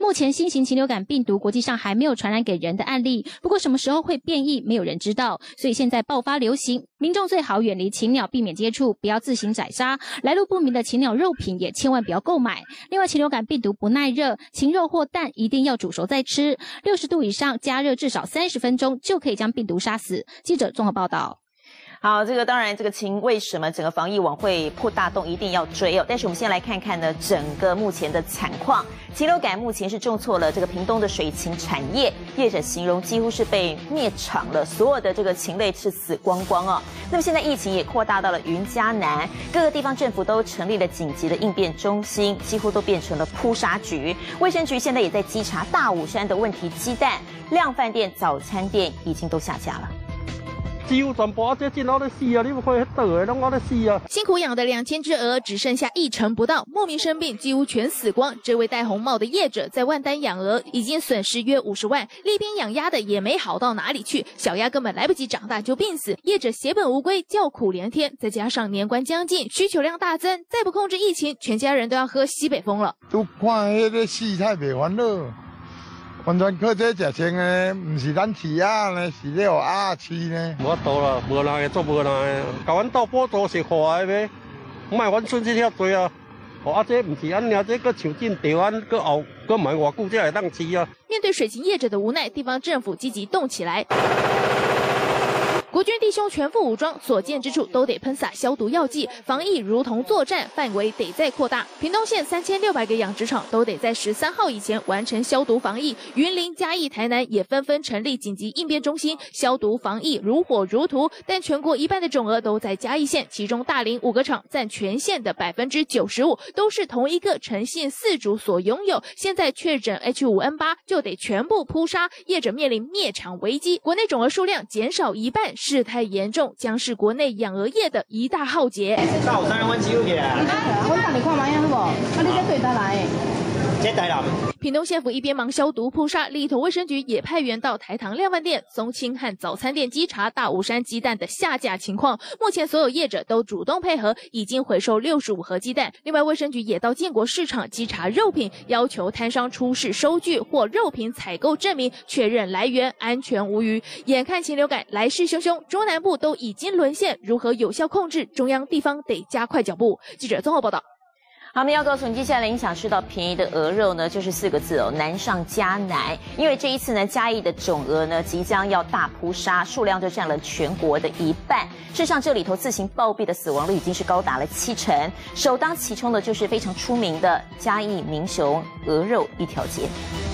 目前新型禽流感病毒国际上还没有传染给人的案例，不过什么时候会变异，没有人知道。所以现在爆发流行，民众最好远离禽鸟，避免接触，不要自行宰杀。来路不明的禽鸟肉品也千万不要购买。另外，禽流感病毒不耐热，禽肉或蛋一定要煮熟再吃，六十度以上加热至少三十分钟就可以将病毒杀死。记者综合报道。 好，这个当然，这个禽为什么整个防疫网会破大洞，一定要追哦。但是我们先来看看呢，整个目前的惨况。禽流感目前是重挫了这个屏东的水禽产业，业者形容几乎是被灭场了，所有的这个禽类是死光光哦。那么现在疫情也扩大到了云嘉南，各个地方政府都成立了紧急的应变中心，几乎都变成了扑杀局。卫生局现在也在稽查大武山的问题鸡蛋，量贩店、早餐店已经都下架了。 几乎全部啊，这进我咧死啊！你不看迄倒的，拢我咧死啊！ 辛苦养的两千只鹅只剩下一成不到，莫名生病，几乎全死光。这位戴红帽的业者在万丹养鹅，已经损失约五十万。另一边养鸭的也没好到哪里去，小鸭根本来不及长大就病死，业者血本无归，叫苦连天。再加上年关将近，需求量大增，再不控制疫情，全家人都要喝西北风了。 都看迄个事态袂烦恼。完全靠这食穿的，唔是咱饲鸭呢，是咧互鸭饲呢。 无法度啦，无人会做无人的，甲阮斗补助是花的呗，唔系阮损失遐多啊。哦，啊，这唔是安尼，这个像进地安，个后个买偌久才会当饲啊。 面对水禽业者的无奈，地方政府积极动起来。国军弟兄全副武装，所见之处都得喷洒消毒药剂，防疫如同作战，范围得再扩大。屏东县三千六百个养殖场都得在十三号以前完成消毒防疫。云林、嘉义、台南也纷纷成立紧急应变中心，消毒防疫如火如荼。但全国一半的种鹅都在嘉义县，其中大林五个厂占全县的百分之九十五，都是同一个诚信饲主所拥有。现在确诊 H 五 N 八就得全部扑杀，业者面临灭场危机，国内种鹅数量减少一半。事态严重，将是国内养鹅业的一大浩劫。 大武山阮只有去啊！ 我带你看卖啊，好无？啊，你这对倒来？ 这台南。 屏东县府一边忙消毒扑杀，另一头卫生局也派员到台糖量贩店、松青和早餐店稽查大武山鸡蛋的下架情况。目前所有业者都主动配合，已经回收六十五盒鸡蛋。另外，卫生局也到建国市场稽查肉品，要求摊商出示收据或肉品采购证明，确认来源安全无虞。眼看禽流感来势汹汹，中南部都已经沦陷，如何有效控制？中央地方得加快脚步。记者综合报道。 好，我们要告诉你，接下来影响吃到便宜的鹅肉呢，就是四个字哦，难上加难。因为这一次呢，嘉义的种鹅呢，即将要大扑杀，数量就占了全国的一半。事实上，这里头自行暴毙的死亡率已经是高达了七成。首当其冲的就是非常出名的嘉义民雄鹅肉一条街。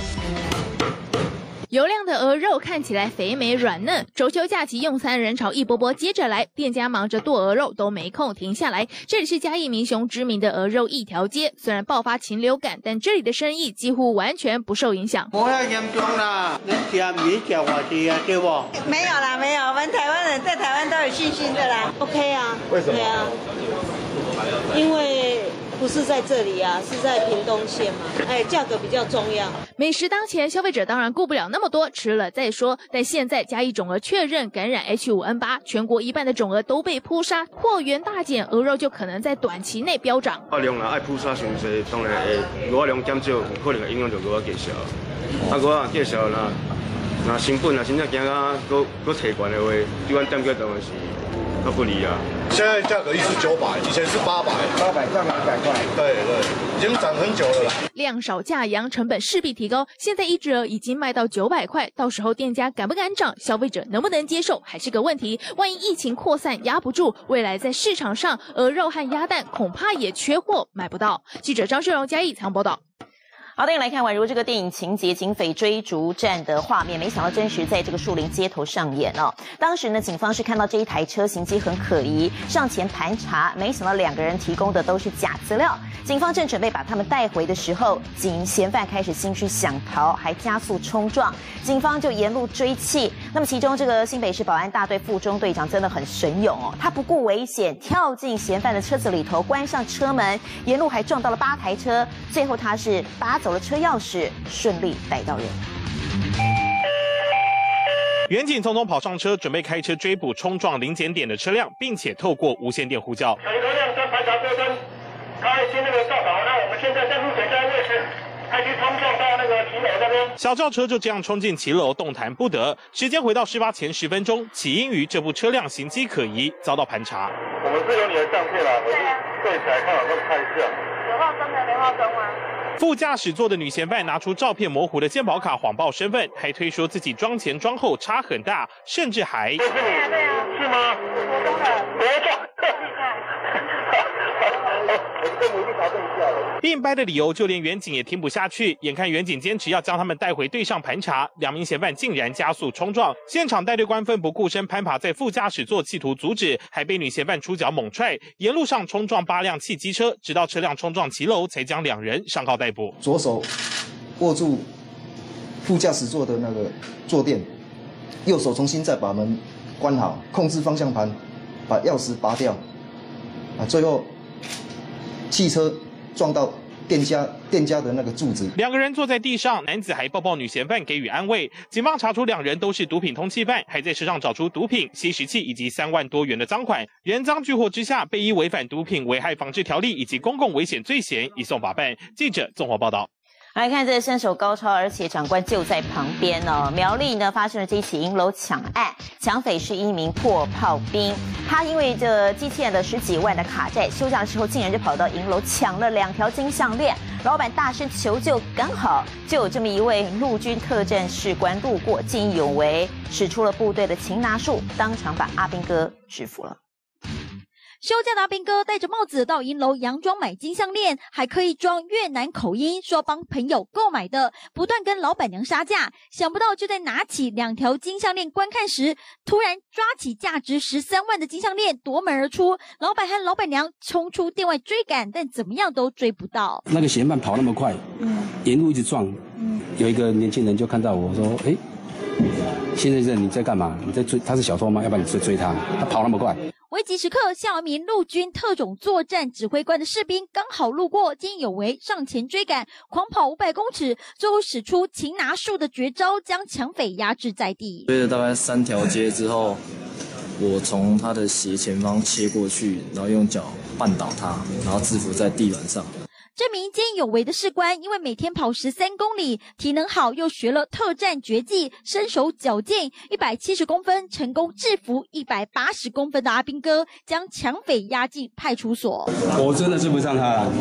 油亮的鹅肉看起来肥美软嫩，中秋假期用餐人潮一波波接着来，店家忙着剁鹅肉都没空停下来。这里是嘉义民雄知名的鹅肉一条街，虽然爆发禽流感，但这里的生意几乎完全不受影响。 不要严重啦，你吃米吃话题啊，对不？ 没有啦，没有，我们台湾人在台湾都有信心的啦。OK 啊？ 为什么？ 对啊，因为不是在这里啊，是在屏东县嘛，哎，价格比较重要。 美食当前，消费者当然顾不了那么多，吃了再说。但现在嘉义种鹅确认感染 H 五 N 八，全国一半的种鹅都被扑杀，货源大减，鹅肉就可能在短期内飙涨。 鹅量啊，爱扑杀上济，当然会鹅量减少，有可能会影响到鹅仔价格。啊，鹅啊价格啦，那成本啊，真正惊啊，搁搁提悬的话，对阮店家当然是较不利啊。 现在价格一是九百，以前是八百，八百涨两百块。对对，已经涨很久了啦。 量少价扬，成本势必提高。现在一只鹅已经卖到九百块，到时候店家敢不敢涨，消费者能不能接受，还是个问题。万一疫情扩散压不住，未来在市场上鹅肉和鸭蛋恐怕也缺货买不到。记者张世荣嘉义采访报道。 好的，来看宛如这个电影情节，警匪追逐战的画面，没想到真实在这个树林街头上演哦。当时呢，警方是看到这一台车行迹很可疑，上前盘查，没想到两个人提供的都是假资料。警方正准备把他们带回的时候，警嫌犯开始心虚想逃，还加速冲撞，警方就沿路追击。那么其中这个新北市保安大队副中队长真的很神勇哦，他不顾危险跳进嫌犯的车子里头，关上车门，沿路还撞到了八台车，最后他是拔走了车钥匙，顺利逮到人。 员警匆匆跑上车，准备开车追捕冲撞临检点的车辆，并且透过无线电呼叫。 水流量跟排查过程，开新那个照导，那我们现在在路检站位置，开始冲撞到那个小轿车就这样冲进骑楼，动弹不得。时间回到事发前十分钟，起因于这部车辆行迹可疑，遭到盘查。 我们是有你的相片啦，我是对起来看好这么看一下。 有化妆的没化妆吗？ 副驾驶座的女嫌犯拿出照片模糊的健保卡谎报身份，还推说自己装前装后差很大，甚至还对啊对啊，是吗？国中的，国中。 硬掰的理由，就连远警也听不下去。眼看远警坚持要将他们带回队上盘查，两名嫌犯竟然加速冲撞，现场带队官奋不顾身攀爬在副驾驶座，企图阻止，还被女嫌犯出脚猛踹，沿路上冲撞八辆汽机车，直到车辆冲撞骑楼，才将两人上铐逮捕。 左手握住副驾驶座的那个坐垫，右手重新再把门关好，控制方向盘，把钥匙拔掉，啊，最后汽车撞到店家店家的那个柱子。 两个人坐在地上，男子还抱抱女嫌犯给予安慰。警方查出两人都是毒品通缉犯，还在车上找出毒品、吸食器以及三万多元的赃款。人赃俱获之下，被依违反毒品危害防治条例以及公共危险罪嫌移送法办。记者综合报道。 来看这身手高超，而且长官就在旁边哦。苗栗呢发生了这一起银楼抢案，抢匪是一名破炮兵，他因为这积欠了十几万的卡债，休假的时候竟然就跑到银楼抢了两条金项链，老板大声求救，刚好就有这么一位陆军特战士官路过，见义勇为，使出了部队的擒拿术，当场把阿兵哥制服了。 休假的阿兵哥戴着帽子到银楼佯装买金项链，还刻意装越南口音，说帮朋友购买的，不断跟老板娘杀价。想不到就在拿起两条金项链观看时，突然抓起价值十三万的金项链夺门而出。老板和老板娘冲出店外追赶，但怎么样都追不到。 那个嫌犯跑那么快，嗯，沿路一直撞，嗯，有一个年轻人就看到我说：“哎，先生，你在干嘛？你在追？他是小偷吗？要不然你追追他？他跑那么快。” 危急时刻，像一名陆军特种作战指挥官的士兵刚好路过，见义勇为上前追赶，狂跑五百公尺，最后使出擒拿术的绝招，将抢匪压制在地。 追了大概三条街之后，我从他的斜前方切过去，然后用脚绊倒他，然后制服在地板上。 这名见义勇为的士官，因为每天跑十三公里，体能好，又学了特战绝技，身手矫健，一百七十公分成功制服一百八十公分的阿兵哥，将抢匪押进派出所。 我真的追不上他了，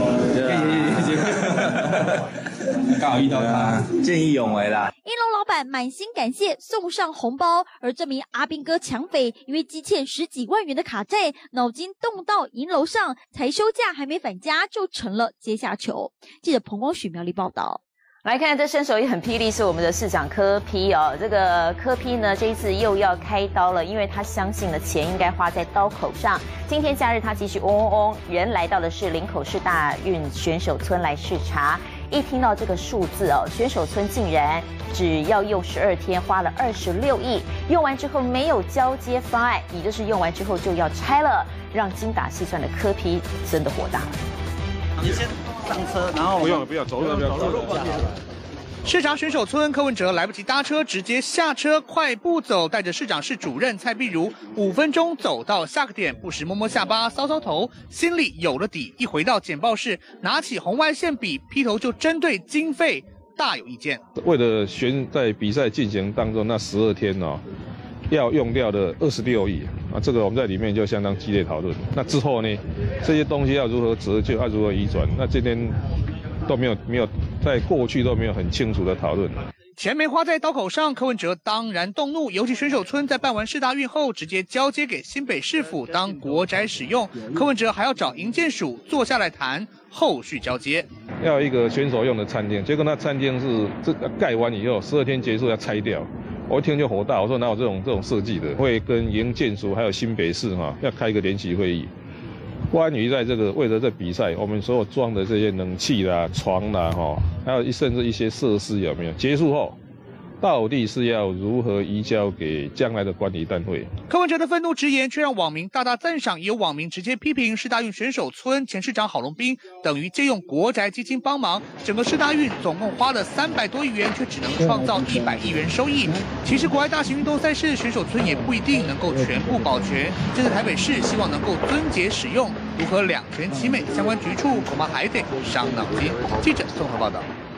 刚好遇到他， 见义勇为啦。 银楼老板满心感谢，送上红包。而这名阿兵哥抢匪，因为积欠十几万元的卡债，脑筋动到银楼上，才休假还没返家，就成了阶下囚。记者彭光许苗栗报道。 来看这身手也很霹雳，是我们的市长柯 P 哦。这个柯 P 呢，这一次又要开刀了，因为他相信了钱应该花在刀口上。今天假日，他继续嗡嗡嗡，人来到的是林口市大运选手村来视察。一听到这个数字哦，选手村竟然只要用十二天，花了二十六亿，用完之后没有交接方案，也就是用完之后就要拆了，让精打细算的柯 P 真的火大了。 你先上车，然后不用不用走路不要走路。 视察选手村，柯文哲来不及搭车，直接下车快步走，带着市长室主任蔡碧如五分钟走到下个点，不时摸摸下巴，搔搔头，心里有了底。一回到简报室，拿起红外线笔，劈头就针对经费大有意见。 为了选在比赛进行当中那十二天哦，要用掉的二十六亿啊，这个我们在里面就相当激烈讨论。那之后呢，这些东西要如何折旧，要如何移转，那这边都没有没有在过去都没有很清楚的讨论。 钱没花在刀口上，柯文哲当然动怒。尤其选手村在办完世大运后，直接交接给新北市府当国宅使用，柯文哲还要找营建署坐下来谈后续交接。 要一个选手用的餐厅，结果那餐厅是这盖完以后十二天结束要拆掉。我一听就火大，我说哪有这种这种设计的？会跟营建署还有新北市哈、啊、要开一个联席会议。关于在这个为了这比赛，我们所有装的这些冷气啦、床啦，哈，还有甚至一些设施有没有？结束后，到底是要如何移交给将来的管理单位？ 柯文哲的愤怒直言，却让网民大大赞赏，也有网民直接批评世大运选手村前市长郝龙斌等于借用国宅基金帮忙，整个世大运总共花了三百多亿元，却只能创造一百亿元收益。其实国外大型运动赛事选手村也不一定能够全部保全，这次台北市希望能够遵节使用，如何两全其美，相关局处恐怕还得伤脑筋。记者综合报道。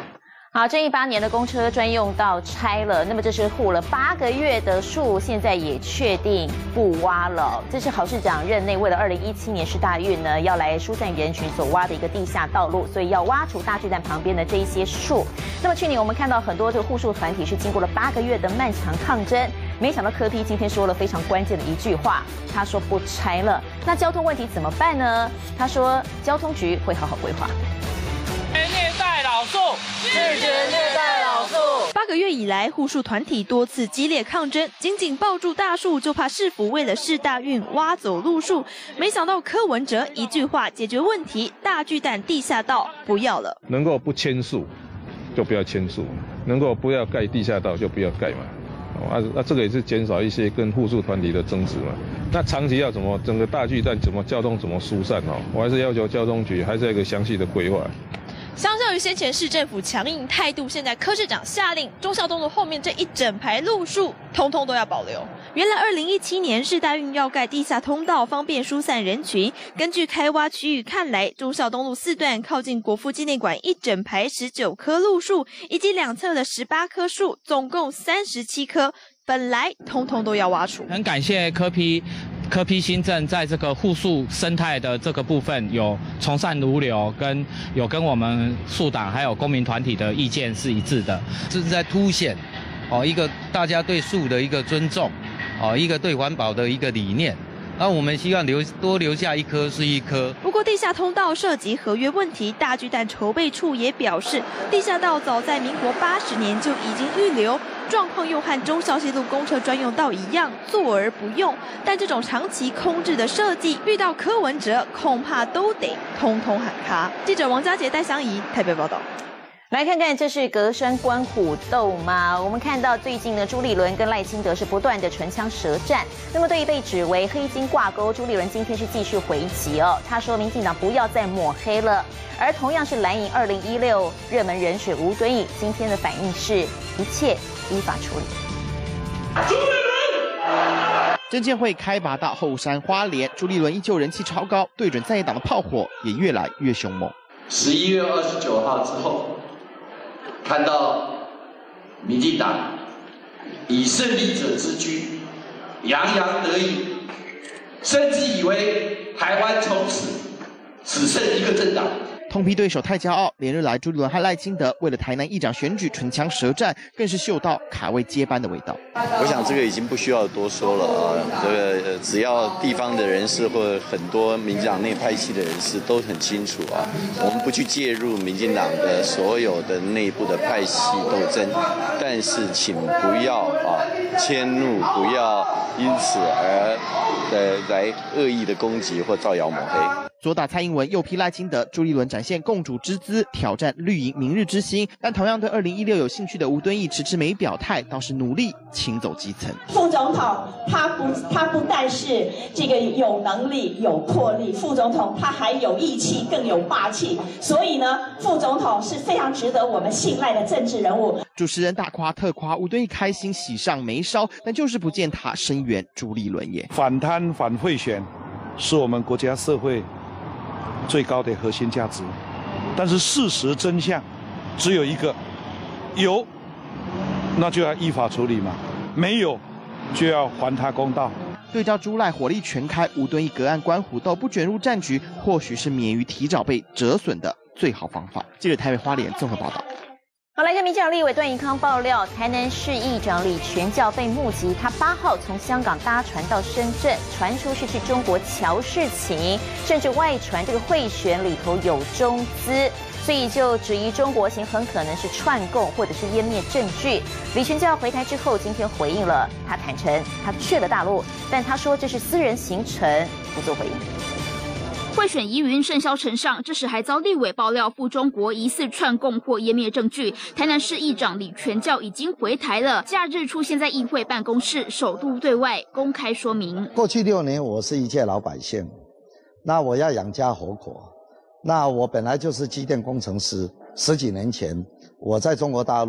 好，争议八年的公车专用道拆了，那么这是护了八个月的树，现在也确定不挖了。这是郝市长任内为了二零一七年世大运呢，要来疏散人群所挖的一个地下道路，所以要挖除大巨蛋旁边的这一些树。那么去年我们看到很多这个护树团体是经过了八个月的漫长抗争，没想到柯 P 今天说了非常关键的一句话，他说不拆了。那交通问题怎么办呢？他说交通局会好好规划。 虐待老树， 拒绝虐待老树。 八个月以来，护树团体多次激烈抗争，紧紧抱住大树，就怕市府为了市大运挖走路树。没想到柯文哲一句话解决问题，大巨蛋地下道不要了。 能够不迁树，就不要迁树；能够不要盖地下道，就不要盖嘛。啊，那这个也是减少一些跟护树团体的争执嘛。那长期要怎么整个大巨蛋怎么交通怎么疏散哦？我还是要求交通局还是要一个详细的规划。 相较于先前市政府强硬态度，现在柯市长下令，忠孝东路后面这一整排路树，通通都要保留。原来二零一七年市大运要盖地下通道，方便疏散人群。根据开挖区域看来，忠孝东路四段靠近国父纪念馆一整排十九棵路树，以及两侧的十八棵树，总共三十七棵，本来通通都要挖除。 很感谢柯 P。柯 P 新政在这个护树生态的这个部分有从善如流，跟有跟我们树党还有公民团体的意见是一致的， 这是在凸显哦一个大家对树的一个尊重，哦一个对环保的一个理念。那我们希望留多留下一棵是一棵。 不过地下通道涉及合约问题，大巨蛋筹备处也表示，地下道早在民国八十年就已经预留，状况又和忠孝西路公车专用道一样，坐而不用。但这种长期空置的设计，遇到柯文哲，恐怕都得通通喊卡。记者王佳杰、戴祥仪台北报道。 来看看这是隔山观虎斗吗？我们看到最近呢，朱立伦跟赖清德是不断的唇枪舌战。那么对于被指为黑金挂钩，朱立伦今天是继续回击哦，他说民进党不要再抹黑了。而同样是蓝营二零一六热门人选吴敦义，今天的反应是一切依法处理。 朱立伦，证监会开拔到后山花莲，朱立伦依旧人气超高，对准在野党的炮火也越来越凶猛。 十一月二十九号之后。看到民进党以胜利者之居，洋洋得意，甚至以为台湾从此只剩一个政党。 痛批对手太骄傲，连日来朱立伦和赖清德为了台南议长选举唇枪舌战，更是嗅到卡位接班的味道。 我想这个已经不需要多说了啊，这个只要地方的人士或者很多民进党内派系的人士都很清楚啊，我们不去介入民进党的所有的内部的派系斗争，但是请不要啊迁怒，不要因此而呃来恶意的攻击或造谣抹黑。 左打蔡英文，右批赖清德，朱立伦展现共主之姿，挑战绿营明日之星。但同样对二零一六有兴趣的吴敦义迟迟没表态，倒是努力请走基层。 副总统他不他不但是这个有能力有魄力，副总统他还有义气，更有霸气。所以呢，副总统是非常值得我们信赖的政治人物。 主持人大夸特夸，吴敦义开心喜上眉梢，但就是不见他声援朱立伦也。 反贪反贿选，是我们国家社会最高的核心价值，但是事实真相只有一个，有那就要依法处理嘛，没有就要还他公道。 对照朱赖火力全开，吴敦义隔岸观虎斗，不卷入战局，或许是免于提早被折损的最好方法。记者台北花莲综合报道。 好，来看民进党立委段宜康爆料，台南市议长李全教被目击，他八号从香港搭船到深圳，传出是去中国乔事情，甚至外传这个贿选里头有中资，所以就质疑中国行很可能是串供或者是湮灭证据。李全教回台之后，今天回应了，他坦诚他去了大陆，但他说这是私人行程，不做回应。 贿选疑云甚嚣尘上，这时还遭立委爆料赴中国疑似串供或湮灭证据。台南市议长李全教已经回台了，假日出现在议会办公室，首度对外公开说明。 过去六年，我是一介老百姓，那我要养家活口，那我本来就是机电工程师。十几年前，我在中国大陆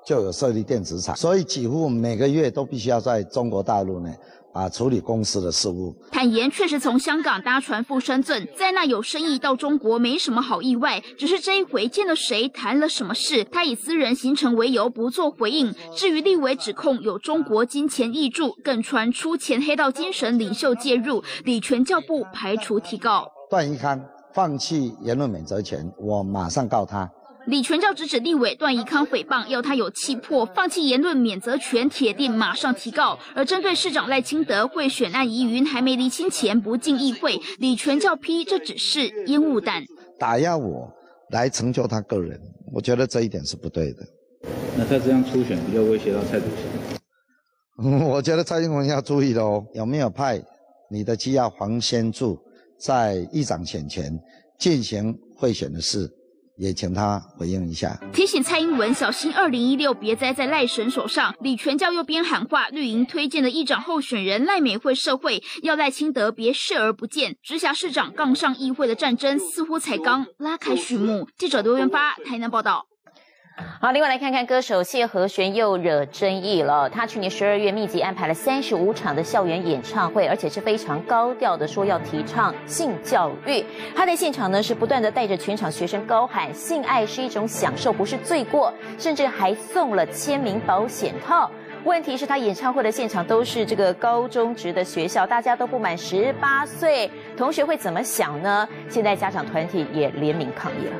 就有设立电子厂，所以几乎每个月都必须要在中国大陆呢啊处理公司的事务。 坦言确实从香港搭船赴深圳，在那有生意到中国没什么好意外，只是这一回见了谁，谈了什么事，他以私人行程为由不做回应。至于立委指控有中国金钱挹注，更传出前黑道精神领袖介入，李全教不排除提告。 段宜康放弃言论免责权，我马上告他。 李全教直指立委段宜康诽谤，要他有气魄，放弃言论免责权，铁定马上提告。而针对市长赖清德贿选案疑云还没厘清前不进议会，李全教批这只是烟雾弹， 打压我来成就他个人，我觉得这一点是不对的。 那他这样初选比较威胁到蔡主席。 嗯，我觉得蔡英文要注意的哦，有没有派你的机要黄先柱在议长选前进行贿选的事？也请他回应一下， 提醒蔡英文小心二零一六别栽在赖神手上。李全教又边喊话，绿营推荐的议长候选人赖美惠社会要赖清德别视而不见。直辖市长杠上议会的战争似乎才刚拉开序幕。记者刘元发台南报道。 好，另外来看看歌手谢和弦又惹争议了。他去年十二月密集安排了三十五场的校园演唱会，而且是非常高调的说要提倡性教育。他在现场呢是不断的带着全场学生高喊性爱是一种享受，不是罪过，甚至还送了签名保险套。问题是，他演唱会的现场都是这个高中职的学校，大家都不满十八岁，同学会怎么想呢？现在家长团体也联名抗议了。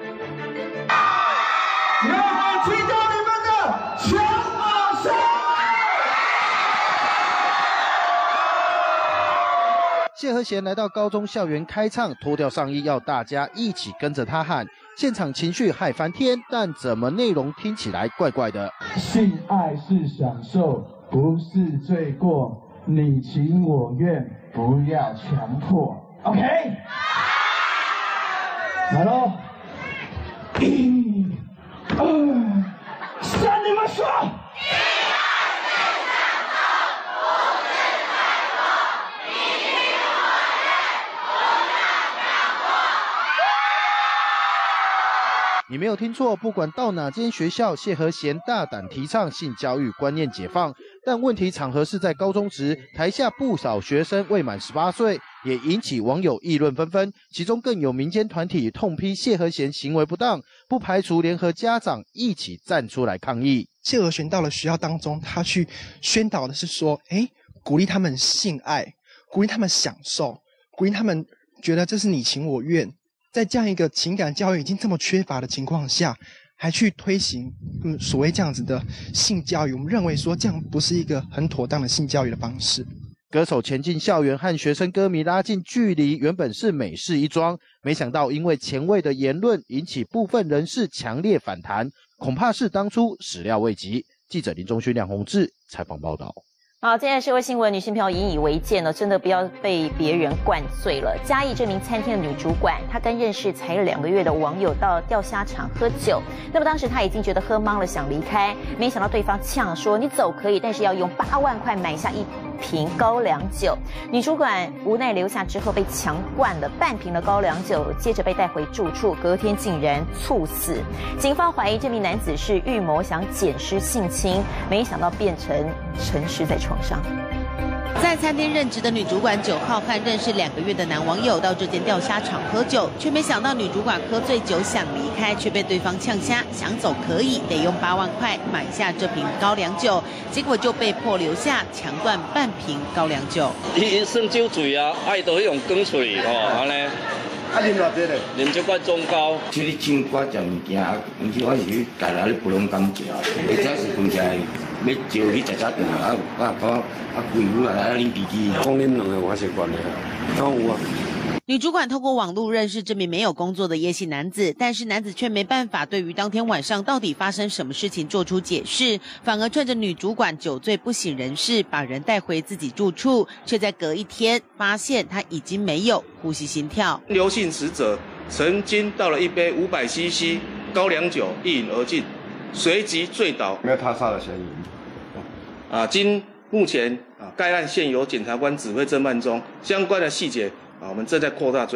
让我听到你们的强耳声！ 谢和弦来到高中校园开唱，脱掉上衣，要大家一起跟着他喊，现场情绪嗨翻天，但怎么内容听起来怪怪的？ 性爱是享受，不是罪过，你情我愿，不要强迫。OK， 来喽！一。二三，你们说。 你没有听错，不管到哪间学校，谢和弦大胆提倡性教育观念解放，但问题场合是在高中职，台下不少学生未满十八岁，也引起网友议论纷纷，其中更有民间团体痛批谢和弦行为不当，不排除联合家长一起站出来抗议。 谢和弦到了学校当中，他去宣导的是说，哎，鼓励他们性爱，鼓励他们享受，鼓励他们觉得这是你情我愿。在这样一个情感教育已经这么缺乏的情况下，还去推行嗯所谓这样子的性教育，我们认为说这样不是一个很妥当的性教育的方式。 歌手前进校园和学生歌迷拉近距离，原本是美事一桩，没想到因为前卫的言论引起部分人士强烈反弹，恐怕是当初始料未及。记者林中勋、梁宏志采访报道。 好，接下来社会新闻，女性朋友引以为戒呢，真的不要被别人灌醉了。嘉义这名餐厅的女主管，她跟认识才两个月的网友到钓虾场喝酒，那么当时她已经觉得喝懵了，想离开，没想到对方呛说：“你走可以，但是要用八万块买下一瓶高粱酒。”女主管无奈留下之后，被强灌了半瓶的高粱酒，接着被带回住处，隔天竟然猝死。警方怀疑这名男子是预谋想捡尸性侵，没想到变成沉尸在床上。 在餐厅任职的女主管九号和认识两个月的男网友到这间钓虾场喝酒，却没想到女主管喝醉酒想离开，却被对方呛虾，想走可以，得用八万块买下这瓶高粱酒，结果就被迫留下，强灌半瓶高粱酒。 伊算酒醉啊，啊伊都迄用光嘴吼，安尼。啊，啉偌济咧？啉一罐中高。 即你酒我食物件，毋是我是去家内咧不拢敢食，或者是分家要招去食食顿啊，啊啊啊贵妇啊来啉啤酒，讲恁两个我是惯的，当有啊。 女主管透过网络认识这名没有工作的叶姓男子，但是男子却没办法对于当天晚上到底发生什么事情做出解释，反而趁着女主管酒醉不省人事，把人带回自己住处，却在隔一天发现他已经没有呼吸心跳。 刘姓死者曾经倒了一杯五百 C C 高粱酒一饮而尽，随即醉倒， 没有他杀的嫌疑。 啊，经目前啊，该案现由检察官指挥侦办中，相关的细节啊，我们正在扩大追查。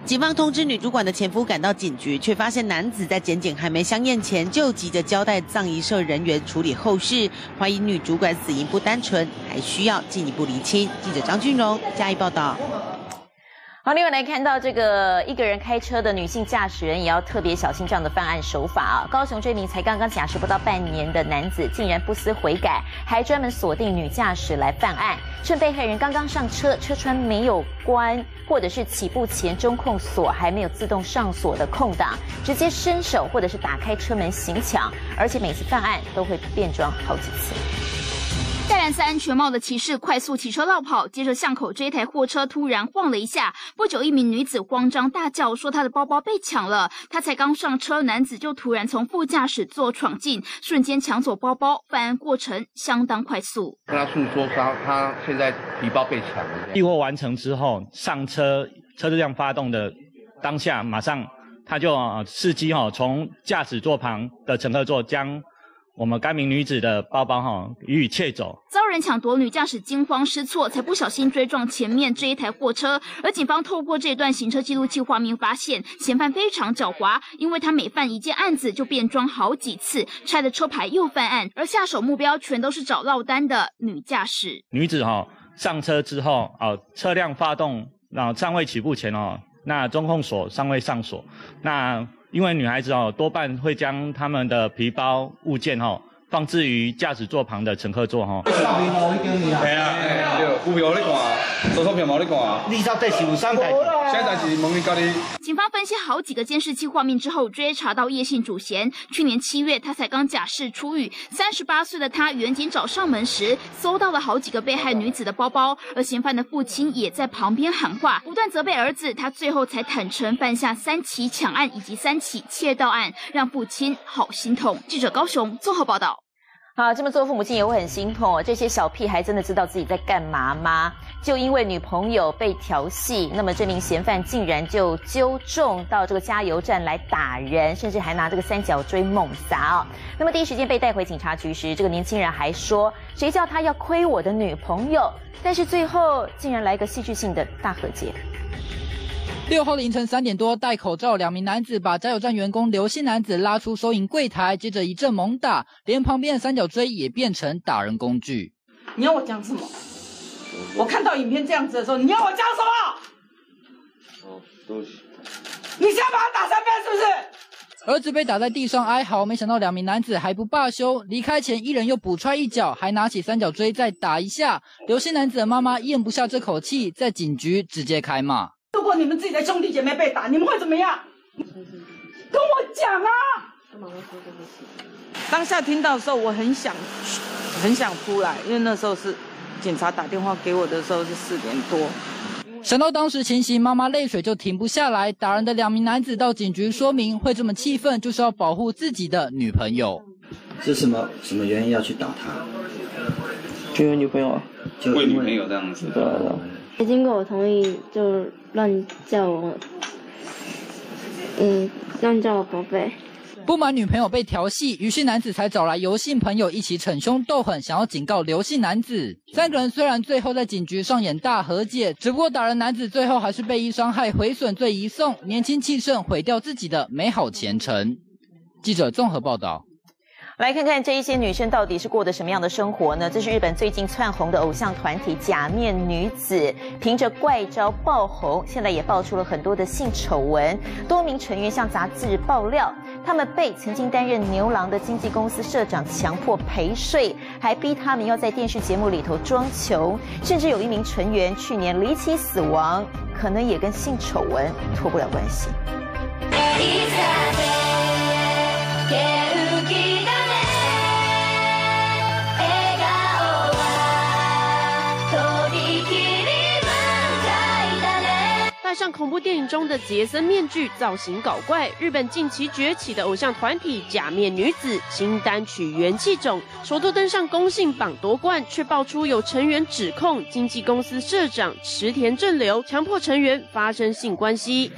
警方通知女主管的前夫赶到警局，却发现男子在检检还没相验前就急着交代葬仪社人员处理后事，怀疑女主管死因不单纯，还需要进一步厘清。记者张俊荣加以报道。 好，另外来看到这个一个人开车的女性驾驶人也要特别小心这样的犯案手法啊！高雄这名才刚刚假释不到半年的男子，竟然不思悔改，还专门锁定女驾驶来犯案，趁被害人刚刚上车，车窗没有关，或者是起步前中控锁还没有自动上锁的空档，直接伸手或者是打开车门行抢，而且每次犯案都会变装好几次。 戴蓝色安全帽的骑士快速骑车绕跑，接着巷口这一台货车突然晃了一下，不久一名女子慌张大叫说她的包包被抢了，她才刚上车，男子就突然从副驾驶座闯进，瞬间抢走包包，犯案过程相当快速。 跟他诉说他他现在皮包被抢了。 避祸完成之后上车，车子辆发动的当下，马上他就呃伺机哈、哦、从驾驶座旁的乘客座将我们该名女子的包包哈予以窃走， 遭人抢夺，女驾驶惊慌失措，才不小心追撞前面这一台货车。而警方透过这段行车记录器画面发现，嫌犯非常狡猾，因为他每犯一件案子就变装好几次，拆了车牌又犯案，而下手目标全都是找落单的女驾驶。 女子哈、哦、上车之后哦，车辆发动，然后尚未起步前哦，那中控锁尚未上锁，那。因为女孩子哦，多半会将她们的皮包物件哦放置于驾驶座旁的乘客座哈。 系啊，对，股票你看，多少票冇你看啊？你到底是有啥代志？现在是问你家己。 警方分析好几个监视器画面之后，追查到叶姓主嫌。去年七月，他才刚假释出狱，三十八岁的他，远警找上门时，搜到了好几个被害女子的包包，而嫌犯的父亲也在旁边喊话，不断责备儿子。他最后才坦诚犯下三起抢案以及三起窃盗案，让父亲好心痛。记者高雄综合报道。 好，这么做父母亲也会很心痛哦。这些小屁孩真的知道自己在干嘛吗？就因为女朋友被调戏，那么这名嫌犯竟然就揪众到这个加油站来打人，甚至还拿这个三角锥猛砸哦。那么第一时间被带回警察局时，这个年轻人还说：“谁叫他要亏我的女朋友？”但是最后竟然来个戏剧性的大和解。 六号凌晨三点多，戴口罩两名男子把加油站员工刘姓男子拉出收银柜台，接着一阵猛打，连旁边的三角锥也变成打人工具。 你要我讲什么？我看到影片这样子的时候，你要我讲什么？哦，对不起。你现在把他打三遍是不是？ 儿子被打在地上哀嚎，没想到两名男子还不罢休，离开前一人又补踹一脚，还拿起三角锥再打一下。刘姓男子的妈妈咽不下这口气，在警局直接开骂。 如果你们自己的兄弟姐妹被打，你们会怎么样？跟我讲啊！当下听到的时候，我很想，很想哭来，因为那时候是警察打电话给我的时候是四点多。 想到当时情形，妈妈泪水就停不下来。打人的两名男子到警局说明，会这么气愤，就是要保护自己的女朋友。 是什么什么原因要去打他？ 就因为女朋友啊， 就为女朋友这样子。 对啊。 没经过我同意就乱叫我，嗯，乱叫我宝贝。 不满女朋友被调戏，于是男子才找来游姓朋友一起逞凶斗狠，想要警告刘姓男子。三个人虽然最后在警局上演大和解，只不过打人男子最后还是被依伤害毁损罪移送，年轻气盛，毁掉自己的美好前程。记者综合报道。 来看看这一些女生到底是过的什么样的生活呢？这是日本最近窜红的偶像团体假面女子，凭着怪招爆红，现在也爆出了很多的性丑闻。多名成员向杂志爆料，他们被曾经担任牛郎的经纪公司社长强迫陪睡，还逼他们要在电视节目里头装穷，甚至有一名成员去年离奇死亡，可能也跟性丑闻脱不了关系。 戴上恐怖电影中的杰森面具，造型搞怪。日本近期崛起的偶像团体假面女子新单曲《元气种》首度登上公信榜夺冠，却爆出有成员指控经纪公司社长池田正流强迫成员发生性关系。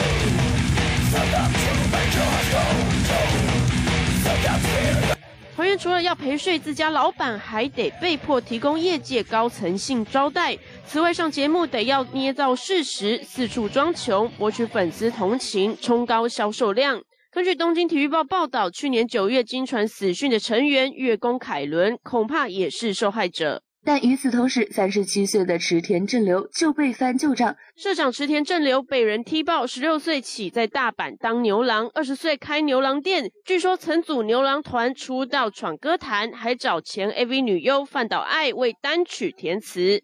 团员员除了要陪睡自家老板，还得被迫提供业界高层性招待。此外，上节目得要捏造事实，四处装穷，博取粉丝同情，冲高销售量。根据东京体育报报道，去年九月经传死讯的成员月宫凯伦，恐怕也是受害者。 但与此同时，三十七岁的池田正流就被翻旧账。 社长池田正流被人踢爆，十六岁起在大阪当牛郎，二十岁开牛郎店，据说曾组牛郎团出道闯歌坛，还找前 A V 女优饭岛爱为单曲填词。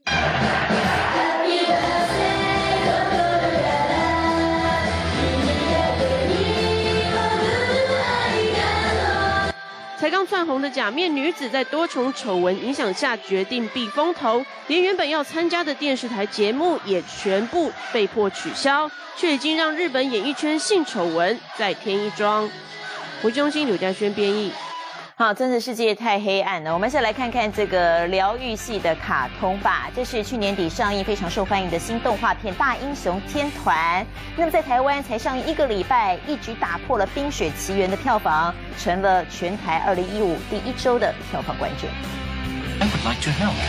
才刚窜红的假面女子，在多重丑闻影响下，决定避风头，连原本要参加的电视台节目也全部被迫取消，却已经让日本演艺圈性丑闻再添一桩。胡中心、刘嘉轩编译。 好，真的世界太黑暗了。我们先来看看这个疗愈系的卡通吧。这是去年底上映非常受欢迎的新动画片《大英雄天团》。那么在台湾才上映一个礼拜，一举打破了《冰雪奇缘》的票房，成了全台二零一五第一周的票房冠军。 I would like to help.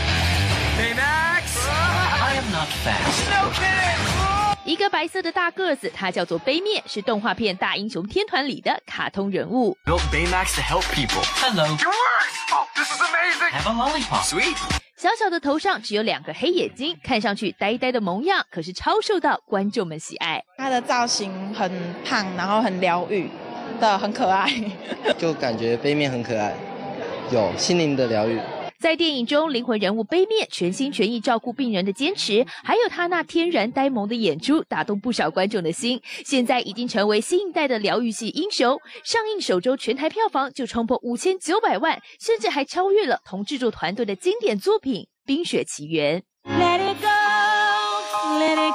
Baymax, I am not fast. No kidding. 一个白色的大个子，他叫做杯面，是动画片《大英雄天团》里的卡通人物。 Built Baymax to help people. Hello. Yours. Oh, this is amazing. Have a lollipop. Sweet. 小小的头上只有两个黑眼睛，看上去呆呆的模样，可是超受到观众们喜爱。 他的造型很胖，然后很疗愈的，很可爱。 就感觉杯面很可爱，有心灵的疗愈。 在电影中，灵魂人物杯面全心全意照顾病人的坚持，还有他那天然呆萌的演出，打动不少观众的心。现在已经成为新一代的疗愈系英雄。上映首周全台票房就冲破五千九百万，甚至还超越了同制作团队的经典作品《冰雪奇缘》。Let it go, let it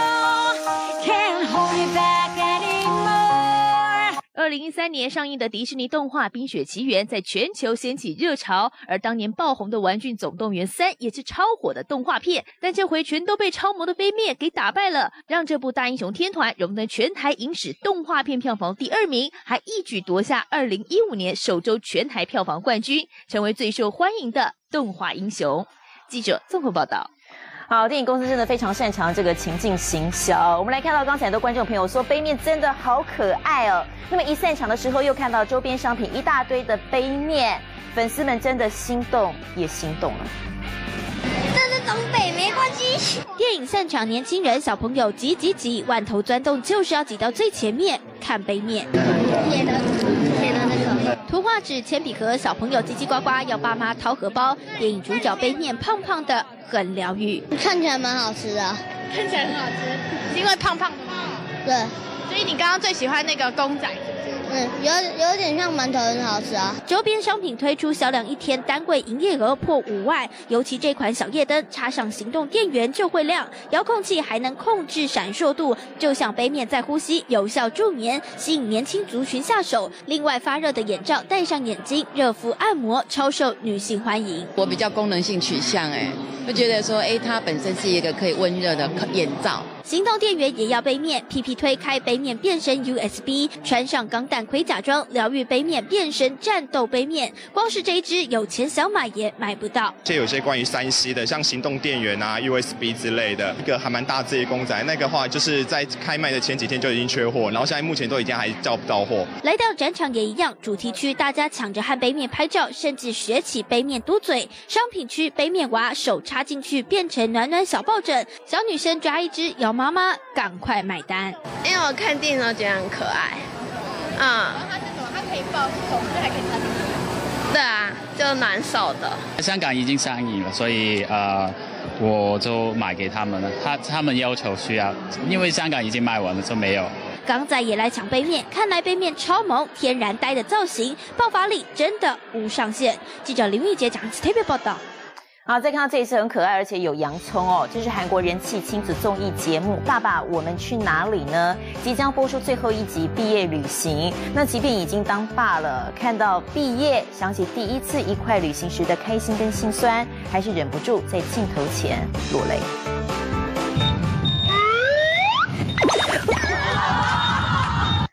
go, can't hold it back anymore。二零一三年上映的迪士尼动画《冰雪奇缘》在全球掀起热潮，而当年爆红的《玩具总动员三》也是超火的动画片，但这回全都被超模的杯面给打败了，让这部《大英雄天团》荣登全台影史动画片票房第二名，还一举夺下二零一五年首周全台票房冠军，成为最受欢迎的动画英雄。记者综合报道。好，电影公司真的非常擅长这个情境行销。我们来看到刚才很多观众朋友说杯面真的好可爱哦。那么一散场的时候，又看到周边商品一大堆的杯面，粉丝们真的心动也心动了。 这是东北没关系。 电影散场，年轻人、小朋友挤挤挤，万头钻动，就是要挤到最前面看杯面。 铁的，铁的那个。 图画纸、铅笔盒，小朋友叽叽呱呱要爸妈掏荷包。电影主角杯面胖胖的，很疗愈， 看起来蛮好吃的。 看起来很好吃，是因为胖胖的吗？ 对。 所以你刚刚最喜欢那个公仔？ 嗯，有有点像馒头，很好吃啊。 周边商品推出，销量一天单柜营业额破五万。尤其这款小夜灯，插上行动电源就会亮，遥控器还能控制闪烁度，就像杯面在呼吸，有效助眠，吸引年轻族群下手。另外，发热的眼罩戴上眼睛，热敷按摩，超受女性欢迎。 我比较功能性取向，哎，就觉得说，哎，它本身是一个可以温热的眼罩。 行动电源也要杯面，屁屁推开杯面变身 U S B， 穿上钢弹盔甲装，疗愈杯面变身战斗杯面。光是这一支有钱小买也买不到。 这有些关于三 C 的，像行动电源啊、U S B 之类的，一个还蛮大只的公仔，那个话就是在开卖的前几天就已经缺货，然后现在目前都已经还叫不到货。 来到展场也一样，主题区大家抢着和杯面拍照，甚至学起杯面嘟嘴。商品区杯面娃手插进去变成暖暖小抱枕，小女生抓一只摇妈妈，赶快买单。 因为我看电影都觉得很可爱，嗯。然后它是什么？它可以抱，手不是还可以插进去？对啊，就暖手的。 香港已经上映了，所以呃，我就买给他们了。他他们要求需要，因为香港已经卖完了，就没有。 港仔也来抢杯面，看来杯面超萌，天然呆的造型，爆发力真的无上限。记者林玉杰讲特别报道。好，再看到这一次很可爱，而且有洋葱哦，这是韩国人气亲子综艺节目《爸爸，我们去哪里呢》即将播出最后一集毕业旅行。那即便已经当爸了，看到毕业，想起第一次一块旅行时的开心跟心酸，还是忍不住在镜头前落泪。 韩国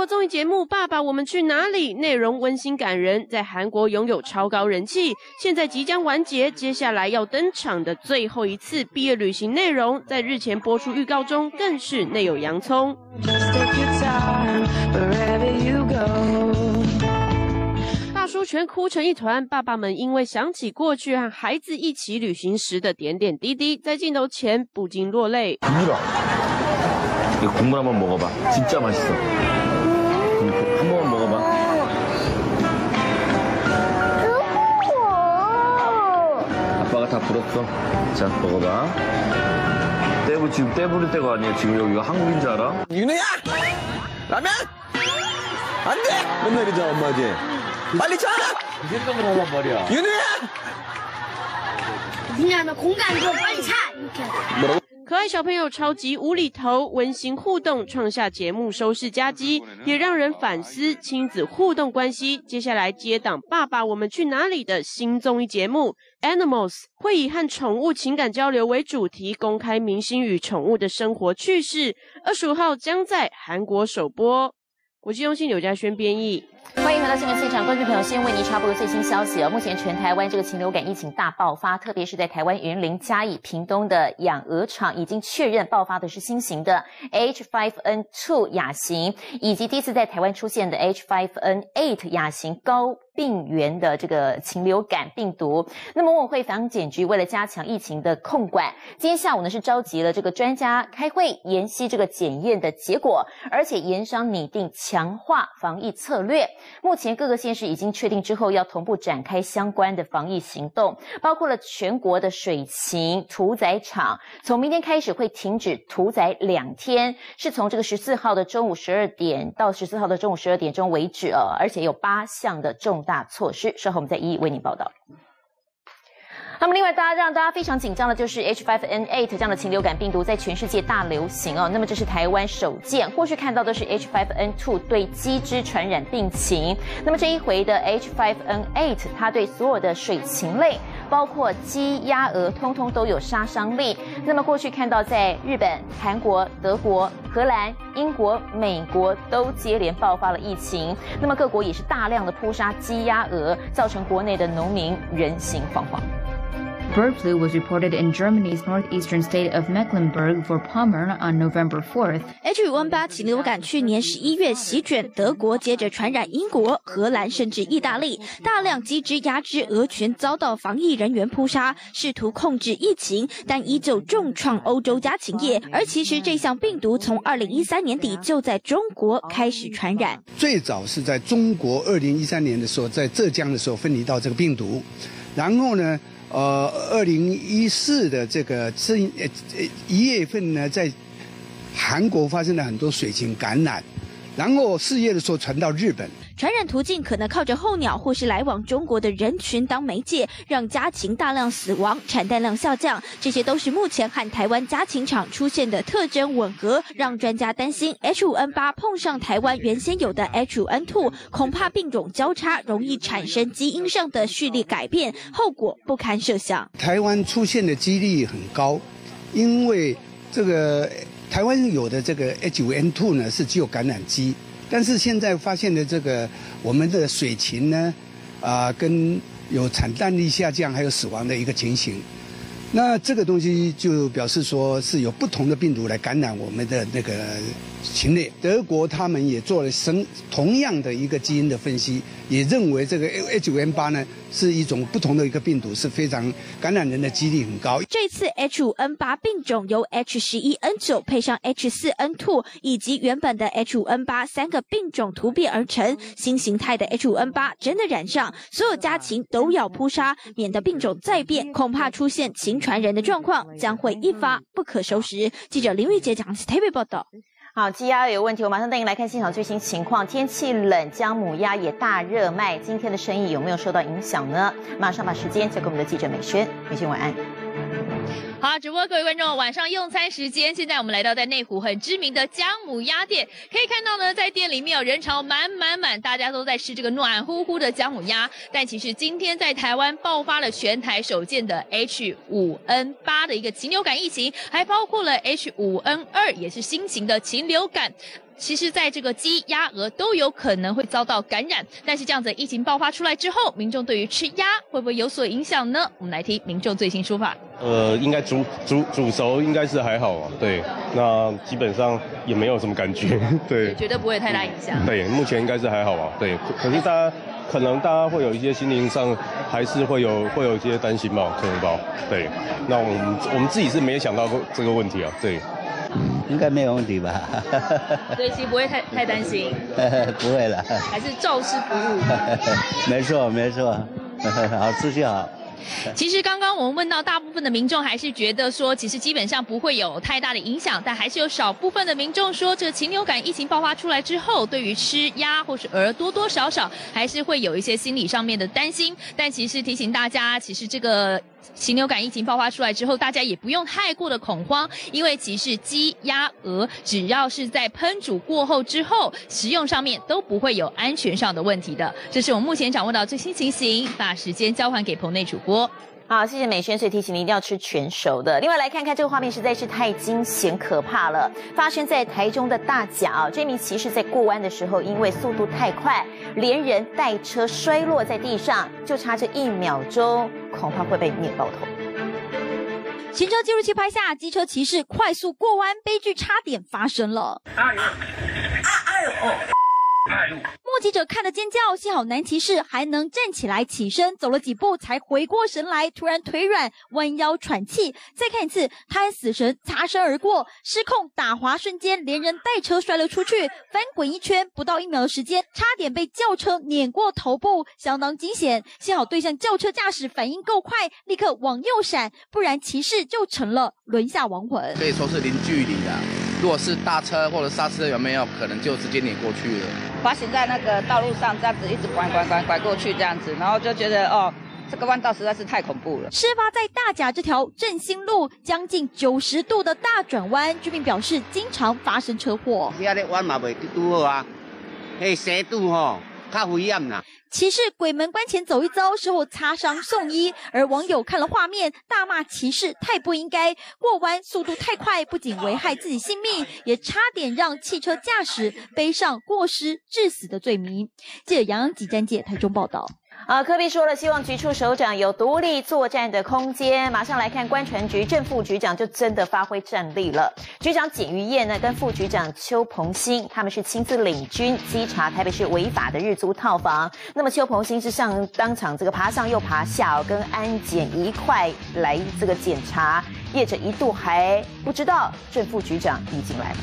国综艺节目《爸爸，我们去哪里》内容温馨感人，在韩国拥有超高人气。现在即将完结，接下来要登场的最后一次毕业旅行内容，在日前播出预告中更是内有洋葱。大叔全哭成一团，爸爸们因为想起过去和孩子一起旅行时的点点滴滴，在镜头前不禁落泪。 이거 국물 한번 먹어봐. 진짜 맛있어. 한 번만 먹어봐. 아빠가 다 불었어. 자, 먹어봐. 떼부 지금 떼부릴 때가 아니야. 지금 여기가 한국인 줄 알아? 윤우야! 라면! 안 돼! 맨날 이러잖아, 엄마한테. 빨리 차! 이 생각을 하란 말이야. 윤우야! 윤우야, 너 공부 안 줘. 빨리 차! 이렇게. 뭐라고? 可爱小朋友超级无厘头，温馨互动，创下节目收视佳绩，也让人反思亲子互动关系。接下来接档《爸爸，我们去哪里》的新综艺节目《Animals》，会以和宠物情感交流为主题，公开明星与宠物的生活趣事。二十五号将在韩国首播。国际中心刘嘉轩编译。 欢迎回到新闻现场，观众朋友，先为您插播最新消息哦。目前全台湾这个禽流感疫情大爆发，特别是在台湾云林、嘉义、屏东的养鹅场，已经确认爆发的是新型的 H 五 N 二 亚型，以及第一次在台湾出现的 H 五 N 八 亚型高病原的这个禽流感病毒。那么，农委会防检局为了加强疫情的控管，今天下午呢是召集了这个专家开会，研析这个检验的结果，而且研商拟定强化防疫策略。 目前各个县市已经确定之后，要同步展开相关的防疫行动，包括了全国的水禽屠宰场，从明天开始会停止屠宰两天，是从这个十四号的中午十二点到十四号的中午十二点钟为止哦，而且有八项的重大措施，稍后我们再一一为您报道。 那么，另外，大家让大家非常紧张的就是 H 五 N 八 这样的禽流感病毒在全世界大流行哦。那么，这是台湾首见，过去看到的是 H 五 N 二 对鸡只传染病情。那么这一回的 H 五 N 八，它对所有的水禽类，包括鸡、鸭、鹅，通通都有杀伤力。那么过去看到在日本、韩国、德国、荷兰、英国、美国都接连爆发了疫情。那么各国也是大量的扑杀鸡、鸭、鹅，造成国内的农民人心惶惶。 Bird flu was reported in Germany's northeastern state of Mecklenburg-Vorpommern on November fourth. H 五 N 八 禽流感去年十一月席卷德国，接着传染英国、荷兰，甚至意大利。大量鸡只、鸭只、鹅群遭到防疫人员扑杀，试图控制疫情，但依旧重创欧洲家禽业。而其实这项病毒从二零一三年底就在中国开始传染。 最早是在中国二零一三年的时候，在浙江的时候分离到这个病毒，然后呢？ 呃，二零一四的这个这呃一月份呢，在韩国发生了很多水禽感染，然后四月的时候传到日本。 传染途径可能靠着候鸟或是来往中国的人群当媒介，让家禽大量死亡，产蛋量下降。这些都是目前和台湾家禽场出现的特征吻合，让专家担心 H 五 N 八 碰上台湾原先有的 H 五 N 二，恐怕病种交叉，容易产生基因上的序列改变，后果不堪设想。 台湾出现的几率很高，因为这个台湾有的这个 H 五 N 二 呢是只有感染鸡。 但是现在发现的这个我们的水禽呢，啊、呃，跟有产蛋力下降还有死亡的一个情形，那这个东西就表示说是有不同的病毒来感染我们的那个禽类。德国他们也做了生同样的一个基因的分析，也认为这个 H 五 N 八 呢是一种不同的一个病毒，是非常感染人的几率很高。 这次 H 五 N 八 病种由 H 十一 N 九 配上 H 四 N 二 以及原本的 H 五 N 八 三个病种突变而成。新形态的 H 五 N 八 真的染上，所有家禽都要扑杀，免得病种再变，恐怕出现禽传人的状况，将会一发不可收拾。记者林玉杰讲台北报道。 好，鸡鸭有问题，我马上带您来看现场最新情况。天气冷，姜母鸭也大热卖，今天的生意有没有受到影响呢？马上把时间交给我们的记者美萱，美萱晚安。 好，直播各位观众，晚上用餐时间，现在我们来到在内湖很知名的姜母鸭店，可以看到呢，在店里面有人潮满满满，大家都在吃这个暖乎乎的姜母鸭。但其实今天在台湾爆发了全台首见的 H 五 N 八 的一个禽流感疫情，还包括了 H 五 N 二，也是新型的禽流感。 其实在这个鸡、鸭、鹅都有可能会遭到感染。但是这样子疫情爆发出来之后，民众对于吃鸭会不会有所影响呢？我们来听民众最新说法。 呃，应该煮煮煮熟应该是还好啊，对，那基本上也没有什么感觉，对， 绝对不会太大影响。 对，目前应该是还好啊，对，可是大家可能大家会有一些心灵上还是会有会有一些担心吧，可能吧，对，那我们我们自己是没想到过这个问题啊，对。 应该没有问题吧？ 所以其实不会太太担心， 不会了， 还是照吃不误。 没错没错，好吃就好。 其实刚刚我们问到，大部分的民众还是觉得说，其实基本上不会有太大的影响，但还是有少部分的民众说，这禽流感疫情爆发出来之后，对于吃鸭或是鹅多多少少还是会有一些心理上面的担心。但其实提醒大家，其实这个禽流感疫情爆发出来之后，大家也不用太过的恐慌，因为其实鸡、鸭、鹅只要是在烹煮过后之后，食用上面都不会有安全上的问题的。这是我们目前掌握到最新情形，把时间交还给棚内主播。 好，谢谢美萱，所以提醒你一定要吃全熟的。另外来看看这个画面，实在是太惊险可怕了。发生在台中的大甲，这名骑士在过弯的时候，因为速度太快，连人带车摔落在地上，就差这一秒钟，恐怕会被碾爆头。 行车记录器拍下机车骑士快速过弯，悲剧差点发生了。哎呦！哎呦！哦！目击者看得尖叫，幸好男骑士还能站起来起身，走了几步才回过神来，突然腿软，弯腰喘气。再看一次，他和死神擦身而过，失控打滑瞬间，连人带车摔了出去，翻滚一圈，不到一秒的时间，差点被轿车碾过头部，相当惊险。幸好对向轿车驾驶反应够快，立刻往右闪，不然骑士就成了轮下亡魂。 可以说是零距离的。如果是大车或者刹车有没有可能就直接碾过去了？ 滑行在那个道路上这样子一直拐拐拐拐过去这样子，然后就觉得哦，这个弯道实在是太恐怖了。 事发在大甲这条振兴路，将近九十度的大转弯，居民表示经常发生车祸。 这个弯嘛袂拄好啊，迄斜度吼较危险啦。 骑士鬼门关前走一遭，事后擦伤送医，而网友看了画面，大骂骑士太不应该，过弯速度太快，不仅危害自己性命，也差点让汽车驾驶背上过失致死的罪名。记者杨洋吉詹姐台中报道。 啊，柯 P 说了，希望局处首长有独立作战的空间。马上来看，关船局正副局长就真的发挥战力了。局长简于晏呢，跟副局长邱鹏兴，他们是亲自领军稽查台北市违法的日租套房。那么邱鹏兴是上当场这个爬上又爬下，跟安检一块来这个检查。业者一度还不知道正副局长已经来了。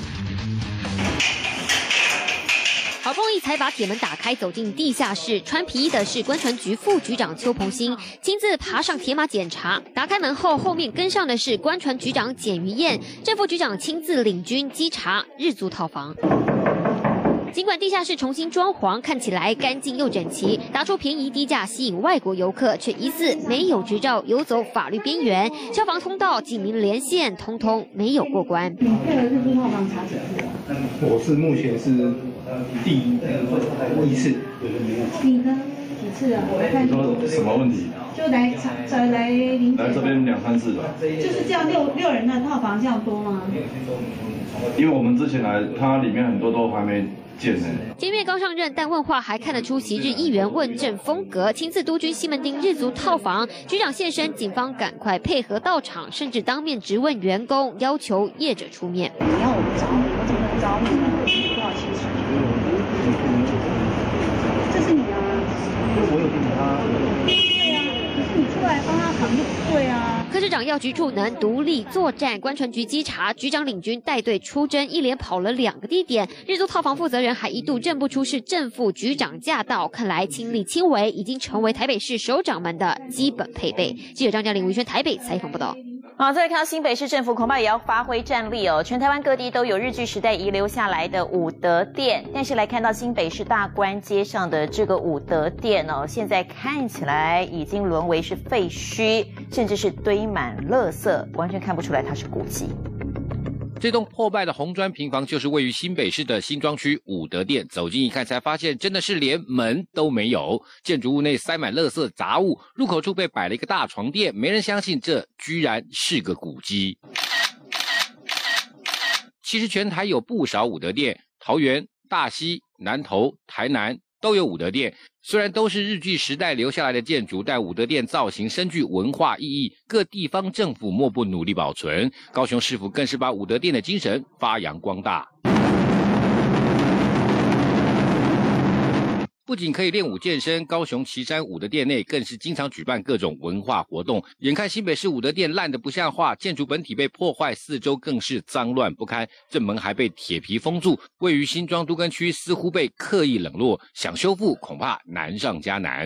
好不容易才把铁门打开，走进地下室。穿皮衣的是关船局副局长邱鹏兴，亲自爬上铁马检查。打开门后，后面跟上的是关船局长简于晏，正副局长亲自领军稽查日租套房。尽管地下室重新装潢，看起来干净又整齐，打出便宜低价吸引外国游客，却疑似没有执照，游走法律边缘。消防通道、警民连线，通通没有过关。 你配合日租套房查几次？ 我是目前是第一次。 你呢？几次啊？我看你说什么问题？ 就来查来临来这边两三次吧。 就是这样六六人的套房这样多吗？ 因为我们之前来，它里面很多都还没。 监院刚上任，但问话还看得出昔日议员问政风格，亲自督军西门町日租套房，局长现身，警方赶快配合到场，甚至当面质问员工，要求业者出面。 你要我们找你，我怎么找你？多少薪水？这是你啊？ 我有给他。 对啊，可是你出来帮他扛就不对啊。 柯市长要局处能独立作战，关船局稽查，局长领军带队出征，一连跑了两个地点。日租套房负责人还一度认不出是正副局长驾到，看来亲力亲为已经成为台北市首长们的基本配备。记者张嘉玲、吴轩台北采访报道。 好，再来看到新北市政府恐怕也要发挥战力哦。全台湾各地都有日据时代遗留下来的武德殿，但是来看到新北市大观街上的这个武德殿哦，现在看起来已经沦为是废墟，甚至是堆满垃圾，完全看不出来它是古迹。 这栋破败的红砖平房就是位于新北市的新庄区武德殿，走近一看才发现真的是连门都没有，建筑物内塞满垃圾杂物，入口处被摆了一个大床垫，没人相信这居然是个古迹。其实全台有不少武德殿， 桃园、大溪、南投、台南都有武德殿。虽然都是日据时代留下来的建筑，但武德殿造型深具文化意义，各地方政府莫不努力保存。高雄市府更是把武德殿的精神发扬光大。不仅可以练武健身，高雄旗山武德殿内更是经常举办各种文化活动。眼看新北市武德殿烂得不像话，建筑本体被破坏，四周更是脏乱不堪，正门还被铁皮封住。位于新庄都更区似乎被刻意冷落，想修复恐怕难上加难。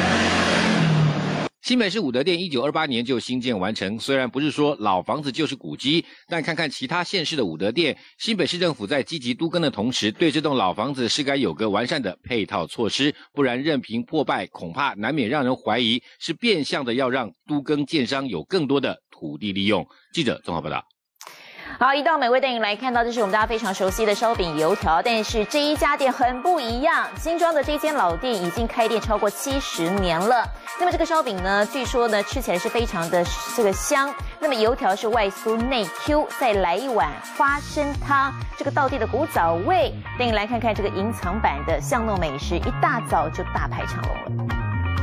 新北市武德殿一九二八年就兴建完成，虽然不是说老房子就是古迹，但看看其他县市的武德殿，新北市政府在积极都更的同时，对这栋老房子是该有个完善的配套措施，不然任凭破败，恐怕难免让人怀疑是变相的要让都更建商有更多的土地利用。记者综合报道。 好，一道美味电影来看到，这是我们大家非常熟悉的烧饼油条，但是这一家店很不一样。新庄的这间老店已经开店超过七十年了。那么这个烧饼呢，据说呢吃起来是非常的这个香。那么油条是外酥内 Q， 再来一碗花生汤，这个道地的古早味。带你来看看这个隐藏版的巷弄美食，一大早就大排长龙了。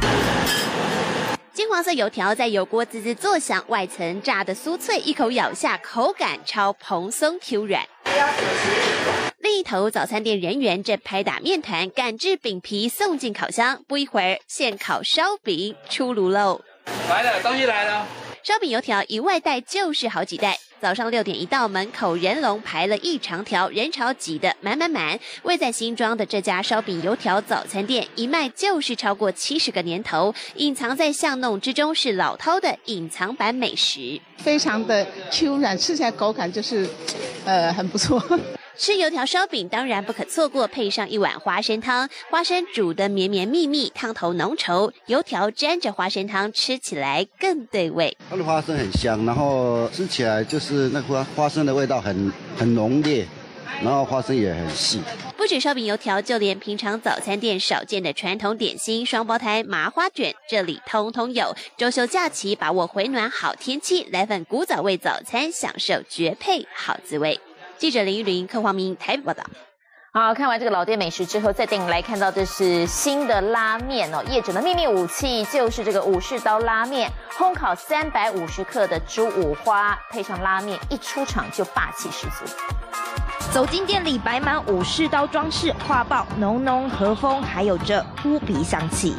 金黄色油条在油锅滋滋作响，外层炸得酥脆，一口咬下，口感超蓬松 Q 软。另一头，早餐店人员正拍打面团，赶制饼皮送进烤箱，不一会儿，现烤烧饼出炉喽！ 来了，东西来了。 烧饼油条一外带就是好几袋。早上六点一到，门口人龙排了一长条，人潮挤得满满满。位在新庄的这家烧饼油条早餐店，一卖就是超过七十个年头，隐藏在巷弄之中是老饕的隐藏版美食， 非常的 Q 软，吃起来口感就是，呃，很不错。 吃油条烧饼当然不可错过，配上一碗花生汤，花生煮得绵绵密密，汤头浓稠，油条沾着花生汤，吃起来更对味。 它的花生很香，然后吃起来就是那个花生的味道很很浓烈，然后花生也很细。 不止烧饼油条，就连平常早餐店少见的传统点心双胞胎麻花卷，这里通通有。周休假期，把握回暖好天气，来份古早味早餐，享受绝配好滋味。记者林玉玲、柯黄明台北报道。 好，看完这个老店美食之后，再带你来看到这是新的拉面哦。业者的秘密武器就是这个武士刀拉面，烘烤三百五十克的猪五花，配上拉面，一出场就霸气十足。 走进店里，摆满武士刀装饰，画报浓浓和风，还有着扑鼻香气。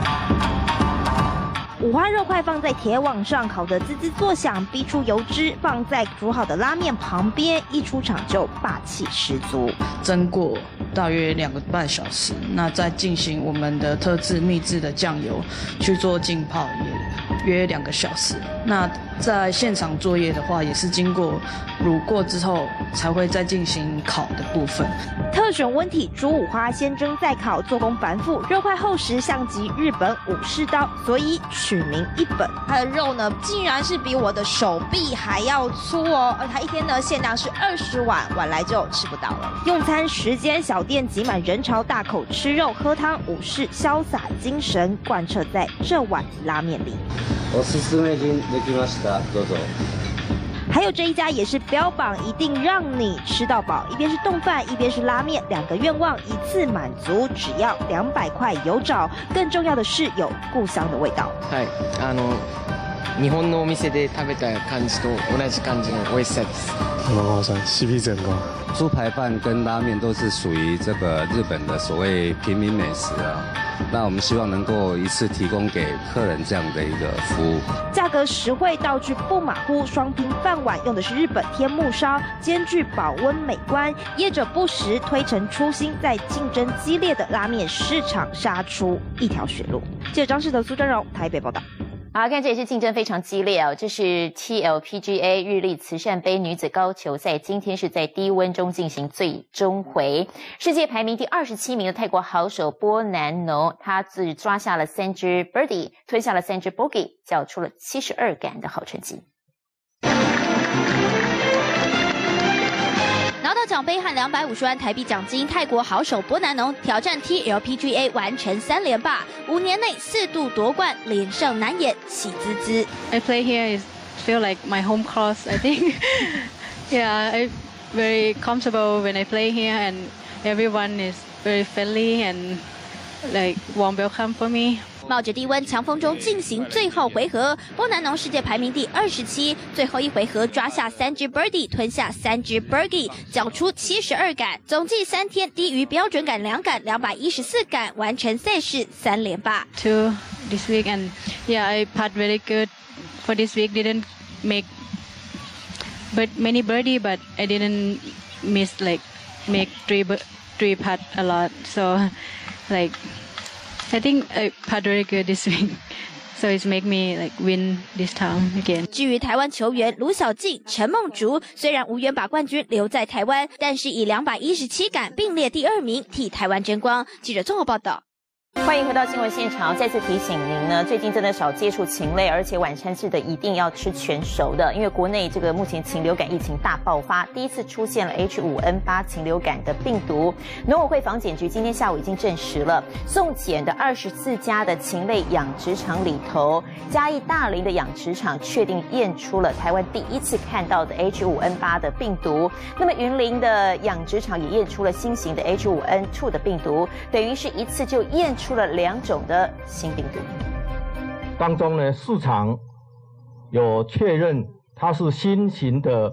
五花肉块放在铁网上烤得滋滋作响，逼出油脂，放在煮好的拉面旁边，一出场就霸气十足。 蒸过大约两个半小时，那再进行我们的特制秘制的酱油去做浸泡，也约两个小时。那在现场作业的话，也是经过卤过之后才会再进行烤的部分。 特选温体猪五花先蒸再烤，做工繁复，肉块厚实像极日本武士刀，所以取名一本。 它的肉呢，竟然是比我的手臂还要粗哦，而它一天呢限量是二十碗，晚来就吃不到了。 用餐时间，小店挤满人潮，大口吃肉喝汤，武士潇洒精神贯彻在这碗拉面里。 おすすめ品できました。どうぞ。 还有这一家也是标榜一定让你吃到饱，一边是冻饭，一边是拉面，两个愿望一次满足，只要两百块有找。更重要的是有故乡的味道。 はい、あの日本のお店で食べた感じと同じ感じの美味しさです。 哦，C P值很高。猪排饭跟拉面都是属于这个日本的所谓平民美食啊。那我们希望能够一次提供给客人这样的一个服务， 价格实惠，道具不马虎，双拼饭碗用的是日本天目烧，兼具保温美观。业者不时推陈出新，在竞争激烈的拉面市场杀出一条血路。记者张世德、苏真荣台北报道。 好，看这也是竞争非常激烈哦。这是 T L P G A 日立慈善杯女子高球赛，今天是在低温中进行最终回。世界排名第二十七名的泰国好手波南农，他只抓下了三支 birdie， 吞下了三支 bogey， 缴出了七十二杆的好成绩。 拿到奖杯和两百五十万台币奖金，泰国好手波南农挑战 T L P G A 完成三连霸，五年内四度夺冠，脸上难掩喜滋滋。 I play here is feel like my home course. I think, yeah, I very comfortable when I play here, and everyone is very friendly and like warm welcome for me. 冒着低温强风中进行最后回合，波南农世界排名第二十七，最后一回合抓下三支 birdie， 吞下三支 birdie， 缴出七十二杆，总计三天低于标准杆两杆，两百一十四杆，完成赛事三连霸。 Two this week and yeah, I putt very good for this week. Didn't make but many birdie, but I didn't miss like make three three putt a lot. So like. I think I putt very good this week, so it's make me like win this time again. 至于台湾球员卢晓静、陈梦竹，虽然无缘把冠军留在台湾，但是以两百一十七杆并列第二名，替台湾争光。记者综合报道。 欢迎回到新闻现场，再次提醒您呢，最近真的少接触禽类，而且晚餐吃的一定要吃全熟的，因为国内这个目前禽流感疫情大爆发，第一次出现了 H 五 N 八 禽流感的病毒。农委会防检局今天下午已经证实了，送检的二十四家的禽类养殖场里头，嘉义大林的养殖场确定验出了台湾第一次看到的 H 五 N 八 的病毒。那么云林的养殖场也验出了新型的 H 五 N 二 的病毒，等于是一次就验出了两种的新病毒。 当中呢，市场有确认它是新型的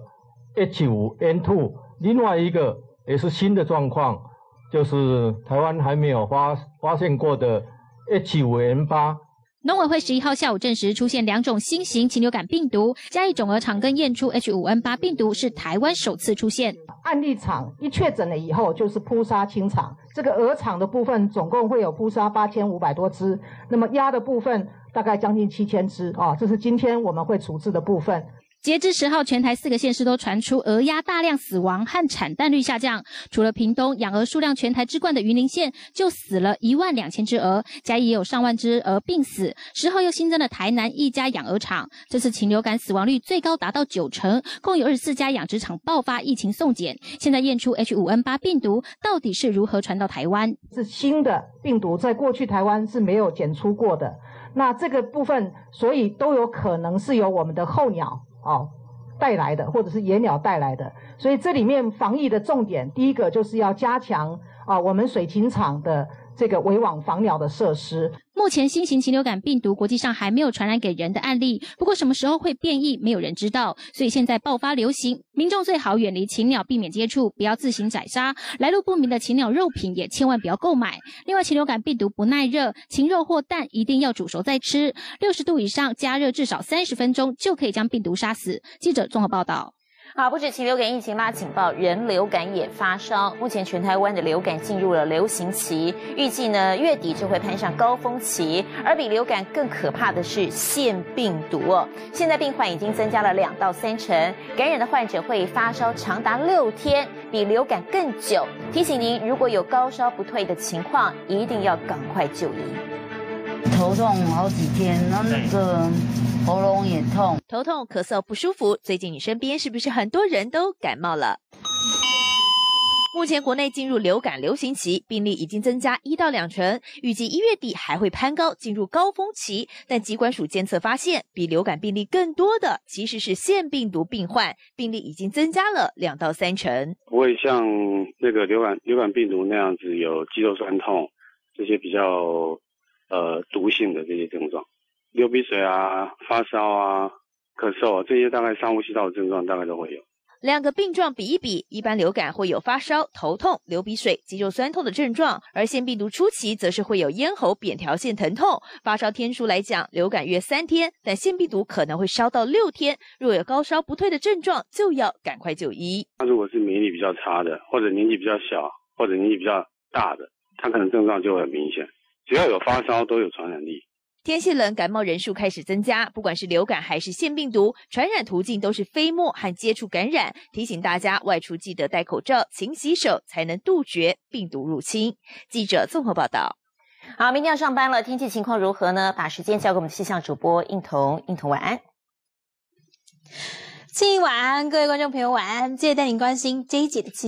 H 五 N 二， 另外一个也是新的状况，就是台湾还没有发发现过的 H 五 N 八。 农委会十一号下午证实出现两种新型禽流感病毒，嘉义种鹅场更验出 H 五 N 八 病毒，是台湾首次出现。 案例场一确诊了以后，就是扑杀清场。这个鹅场的部分总共会有扑杀八千五百多只，那么鸭的部分大概将近七千只啊，这是今天我们会处置的部分。 截至十号，全台四个县市都传出鹅鸭大量死亡和产蛋率下降。除了屏东养鹅数量全台之冠的云林县，就死了一万两千只鹅，嘉义也有上万只鹅病死。十号又新增了台南一家养鹅场，这次禽流感死亡率最高达到九成，共有二十四家养殖场爆发疫情送检。现在验出 H 五 N 八 病毒，到底是如何传到台湾？ 是新的病毒，在过去台湾是没有检出过的。那这个部分，所以都有可能是由我们的候鸟。哦，带来的或者是野鸟带来的，所以这里面防疫的重点，第一个就是要加强啊我们水禽场的这个围网防鸟的设施。 目前新型禽流感病毒国际上还没有传染给人的案例，不过什么时候会变异，没有人知道，所以现在爆发流行，民众最好远离禽鸟，避免接触，不要自行宰杀，来路不明的禽鸟肉品也千万不要购买。另外，禽流感病毒不耐热，禽肉或蛋一定要煮熟再吃，六十度以上加热至少三十分钟就可以将病毒杀死。记者综合报道。 好，不止禽流感疫情拉警报，人流感也发烧。目前全台湾的流感进入了流行期，预计呢月底就会攀上高峰期。而比流感更可怕的是腺病毒哦，现在病患已经增加了两到三成，感染的患者会发烧长达六天，比流感更久。提醒您，如果有高烧不退的情况，一定要赶快就医。 头痛好几天，然后那个喉咙也痛， 头痛、咳嗽不舒服。最近你身边是不是很多人都感冒了？目前国内进入流感流行期，病例已经增加一到两成，预计一月底还会攀高，进入高峰期。但疾管署监测发现，比流感病例更多的其实是腺病毒病患，病例已经增加了两到三成。 不会像那个流感流感病毒那样子有肌肉酸痛这些比较呃毒性的这些症状，流鼻水啊、发烧啊、咳嗽啊，这些大概上呼吸道的症状大概都会有。 两个病状比一比，一般流感会有发烧、头痛、流鼻水、肌肉酸痛的症状，而腺病毒初期则是会有咽喉扁桃腺疼痛。发烧天数来讲，流感约三天，但腺病毒可能会烧到六天。若有高烧不退的症状，就要赶快就医。 他如果是免疫力比较差的，或者年纪比较小，或者年纪比较大的，他可能症状就会很明显。只要有发烧，都有传染力。 天气冷，感冒人数开始增加，不管是流感还是腺病毒，传染途径都是飞沫和接触感染。提醒大家外出记得戴口罩、勤洗手，才能杜绝病毒入侵。记者综合报道。 好，明天要上班了，天气情况如何呢？把时间交给我们的气象主播应彤，应彤晚安。 亲晚安，各位观众朋友晚安。接着带您关心这一节的气象。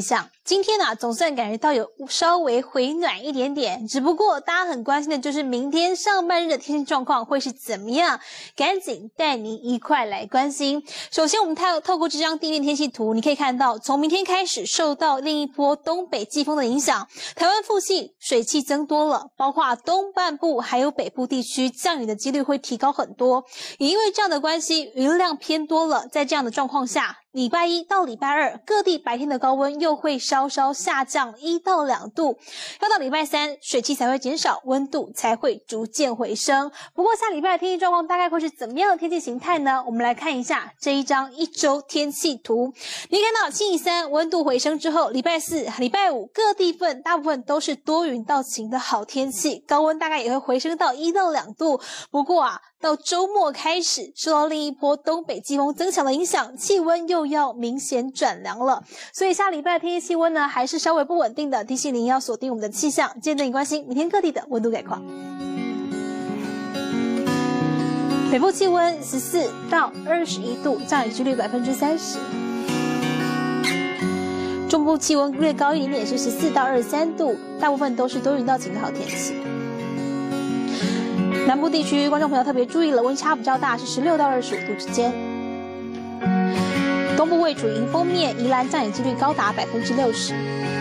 今天啊，总算感觉到有稍微回暖一点点，只不过大家很关心的就是明天上半日的天气状况会是怎么样，赶紧带您一块来关心。首先，我们透透过这张地面天气图，你可以看到，从明天开始受到另一波东北季风的影响，台湾附近水汽增多了，包括东半部还有北部地区降雨的几率会提高很多。也因为这样的关系，云量偏多了，在这样的状况下，礼拜一到礼拜二，各地白天的高温又会稍稍下降一到两度，要到礼拜三，水汽才会减少，温度才会逐渐回升。不过下礼拜的天气状况大概会是怎么样的天气形态呢？我们来看一下这一张一周天气图。你看到星期三温度回升之后，礼拜四、礼拜五各地份大部分都是多云到晴的好天气，高温大概也会回升到一到两度。不过啊，到周末开始，受到另一波东北季风增强的影响，气温又要明显转凉了。所以下礼拜的天气气温呢，还是稍微不稳定的，提醒您要锁定我们的气象。今天带你关心明天各地的温度概况。北部气温十四到二十一度，降雨几率百分之三十。中部气温略高一点点，是十四到二十三度，大部分都是多云到晴的好天气。南部地区，观众朋友特别注意了，温差比较大，是十六到二十五度之间。东部位处迎风面，宜兰降雨几率高达百分之六十。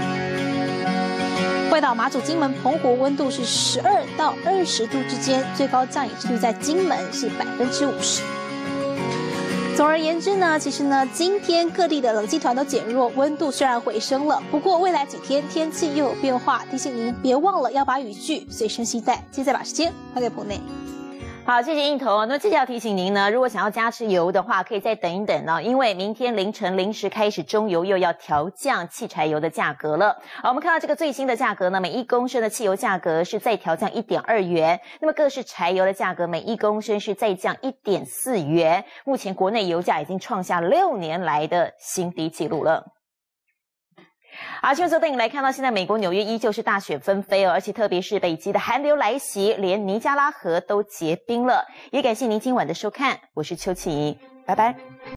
外岛、马祖、金门、澎湖温度是十二到二十度之间，最高降雨几率在金门是百分之五十。总而言之呢，其实呢，今天各地的冷气团都减弱，温度虽然回升了，不过未来几天天气又有变化，提醒您别忘了要把雨具随身携带。接着把时间还给棚内。 好，谢谢印头。那接下来要提醒您呢，如果想要加吃油的话，可以再等一等呢，因为明天凌晨零时开始，中油又要调降汽柴油的价格了。好，我们看到这个最新的价格呢，每一公升的汽油价格是再调降 一点二元，那么各式柴油的价格每一公升是再降 一点四元。目前国内油价已经创下六年来的新低纪录了。好，新闻最后带你来看到，现在美国纽约依旧是大雪纷飞哦，而且特别是北极的寒流来袭，连尼加拉河都结冰了。也感谢您今晚的收看，我是邱启怡，拜拜。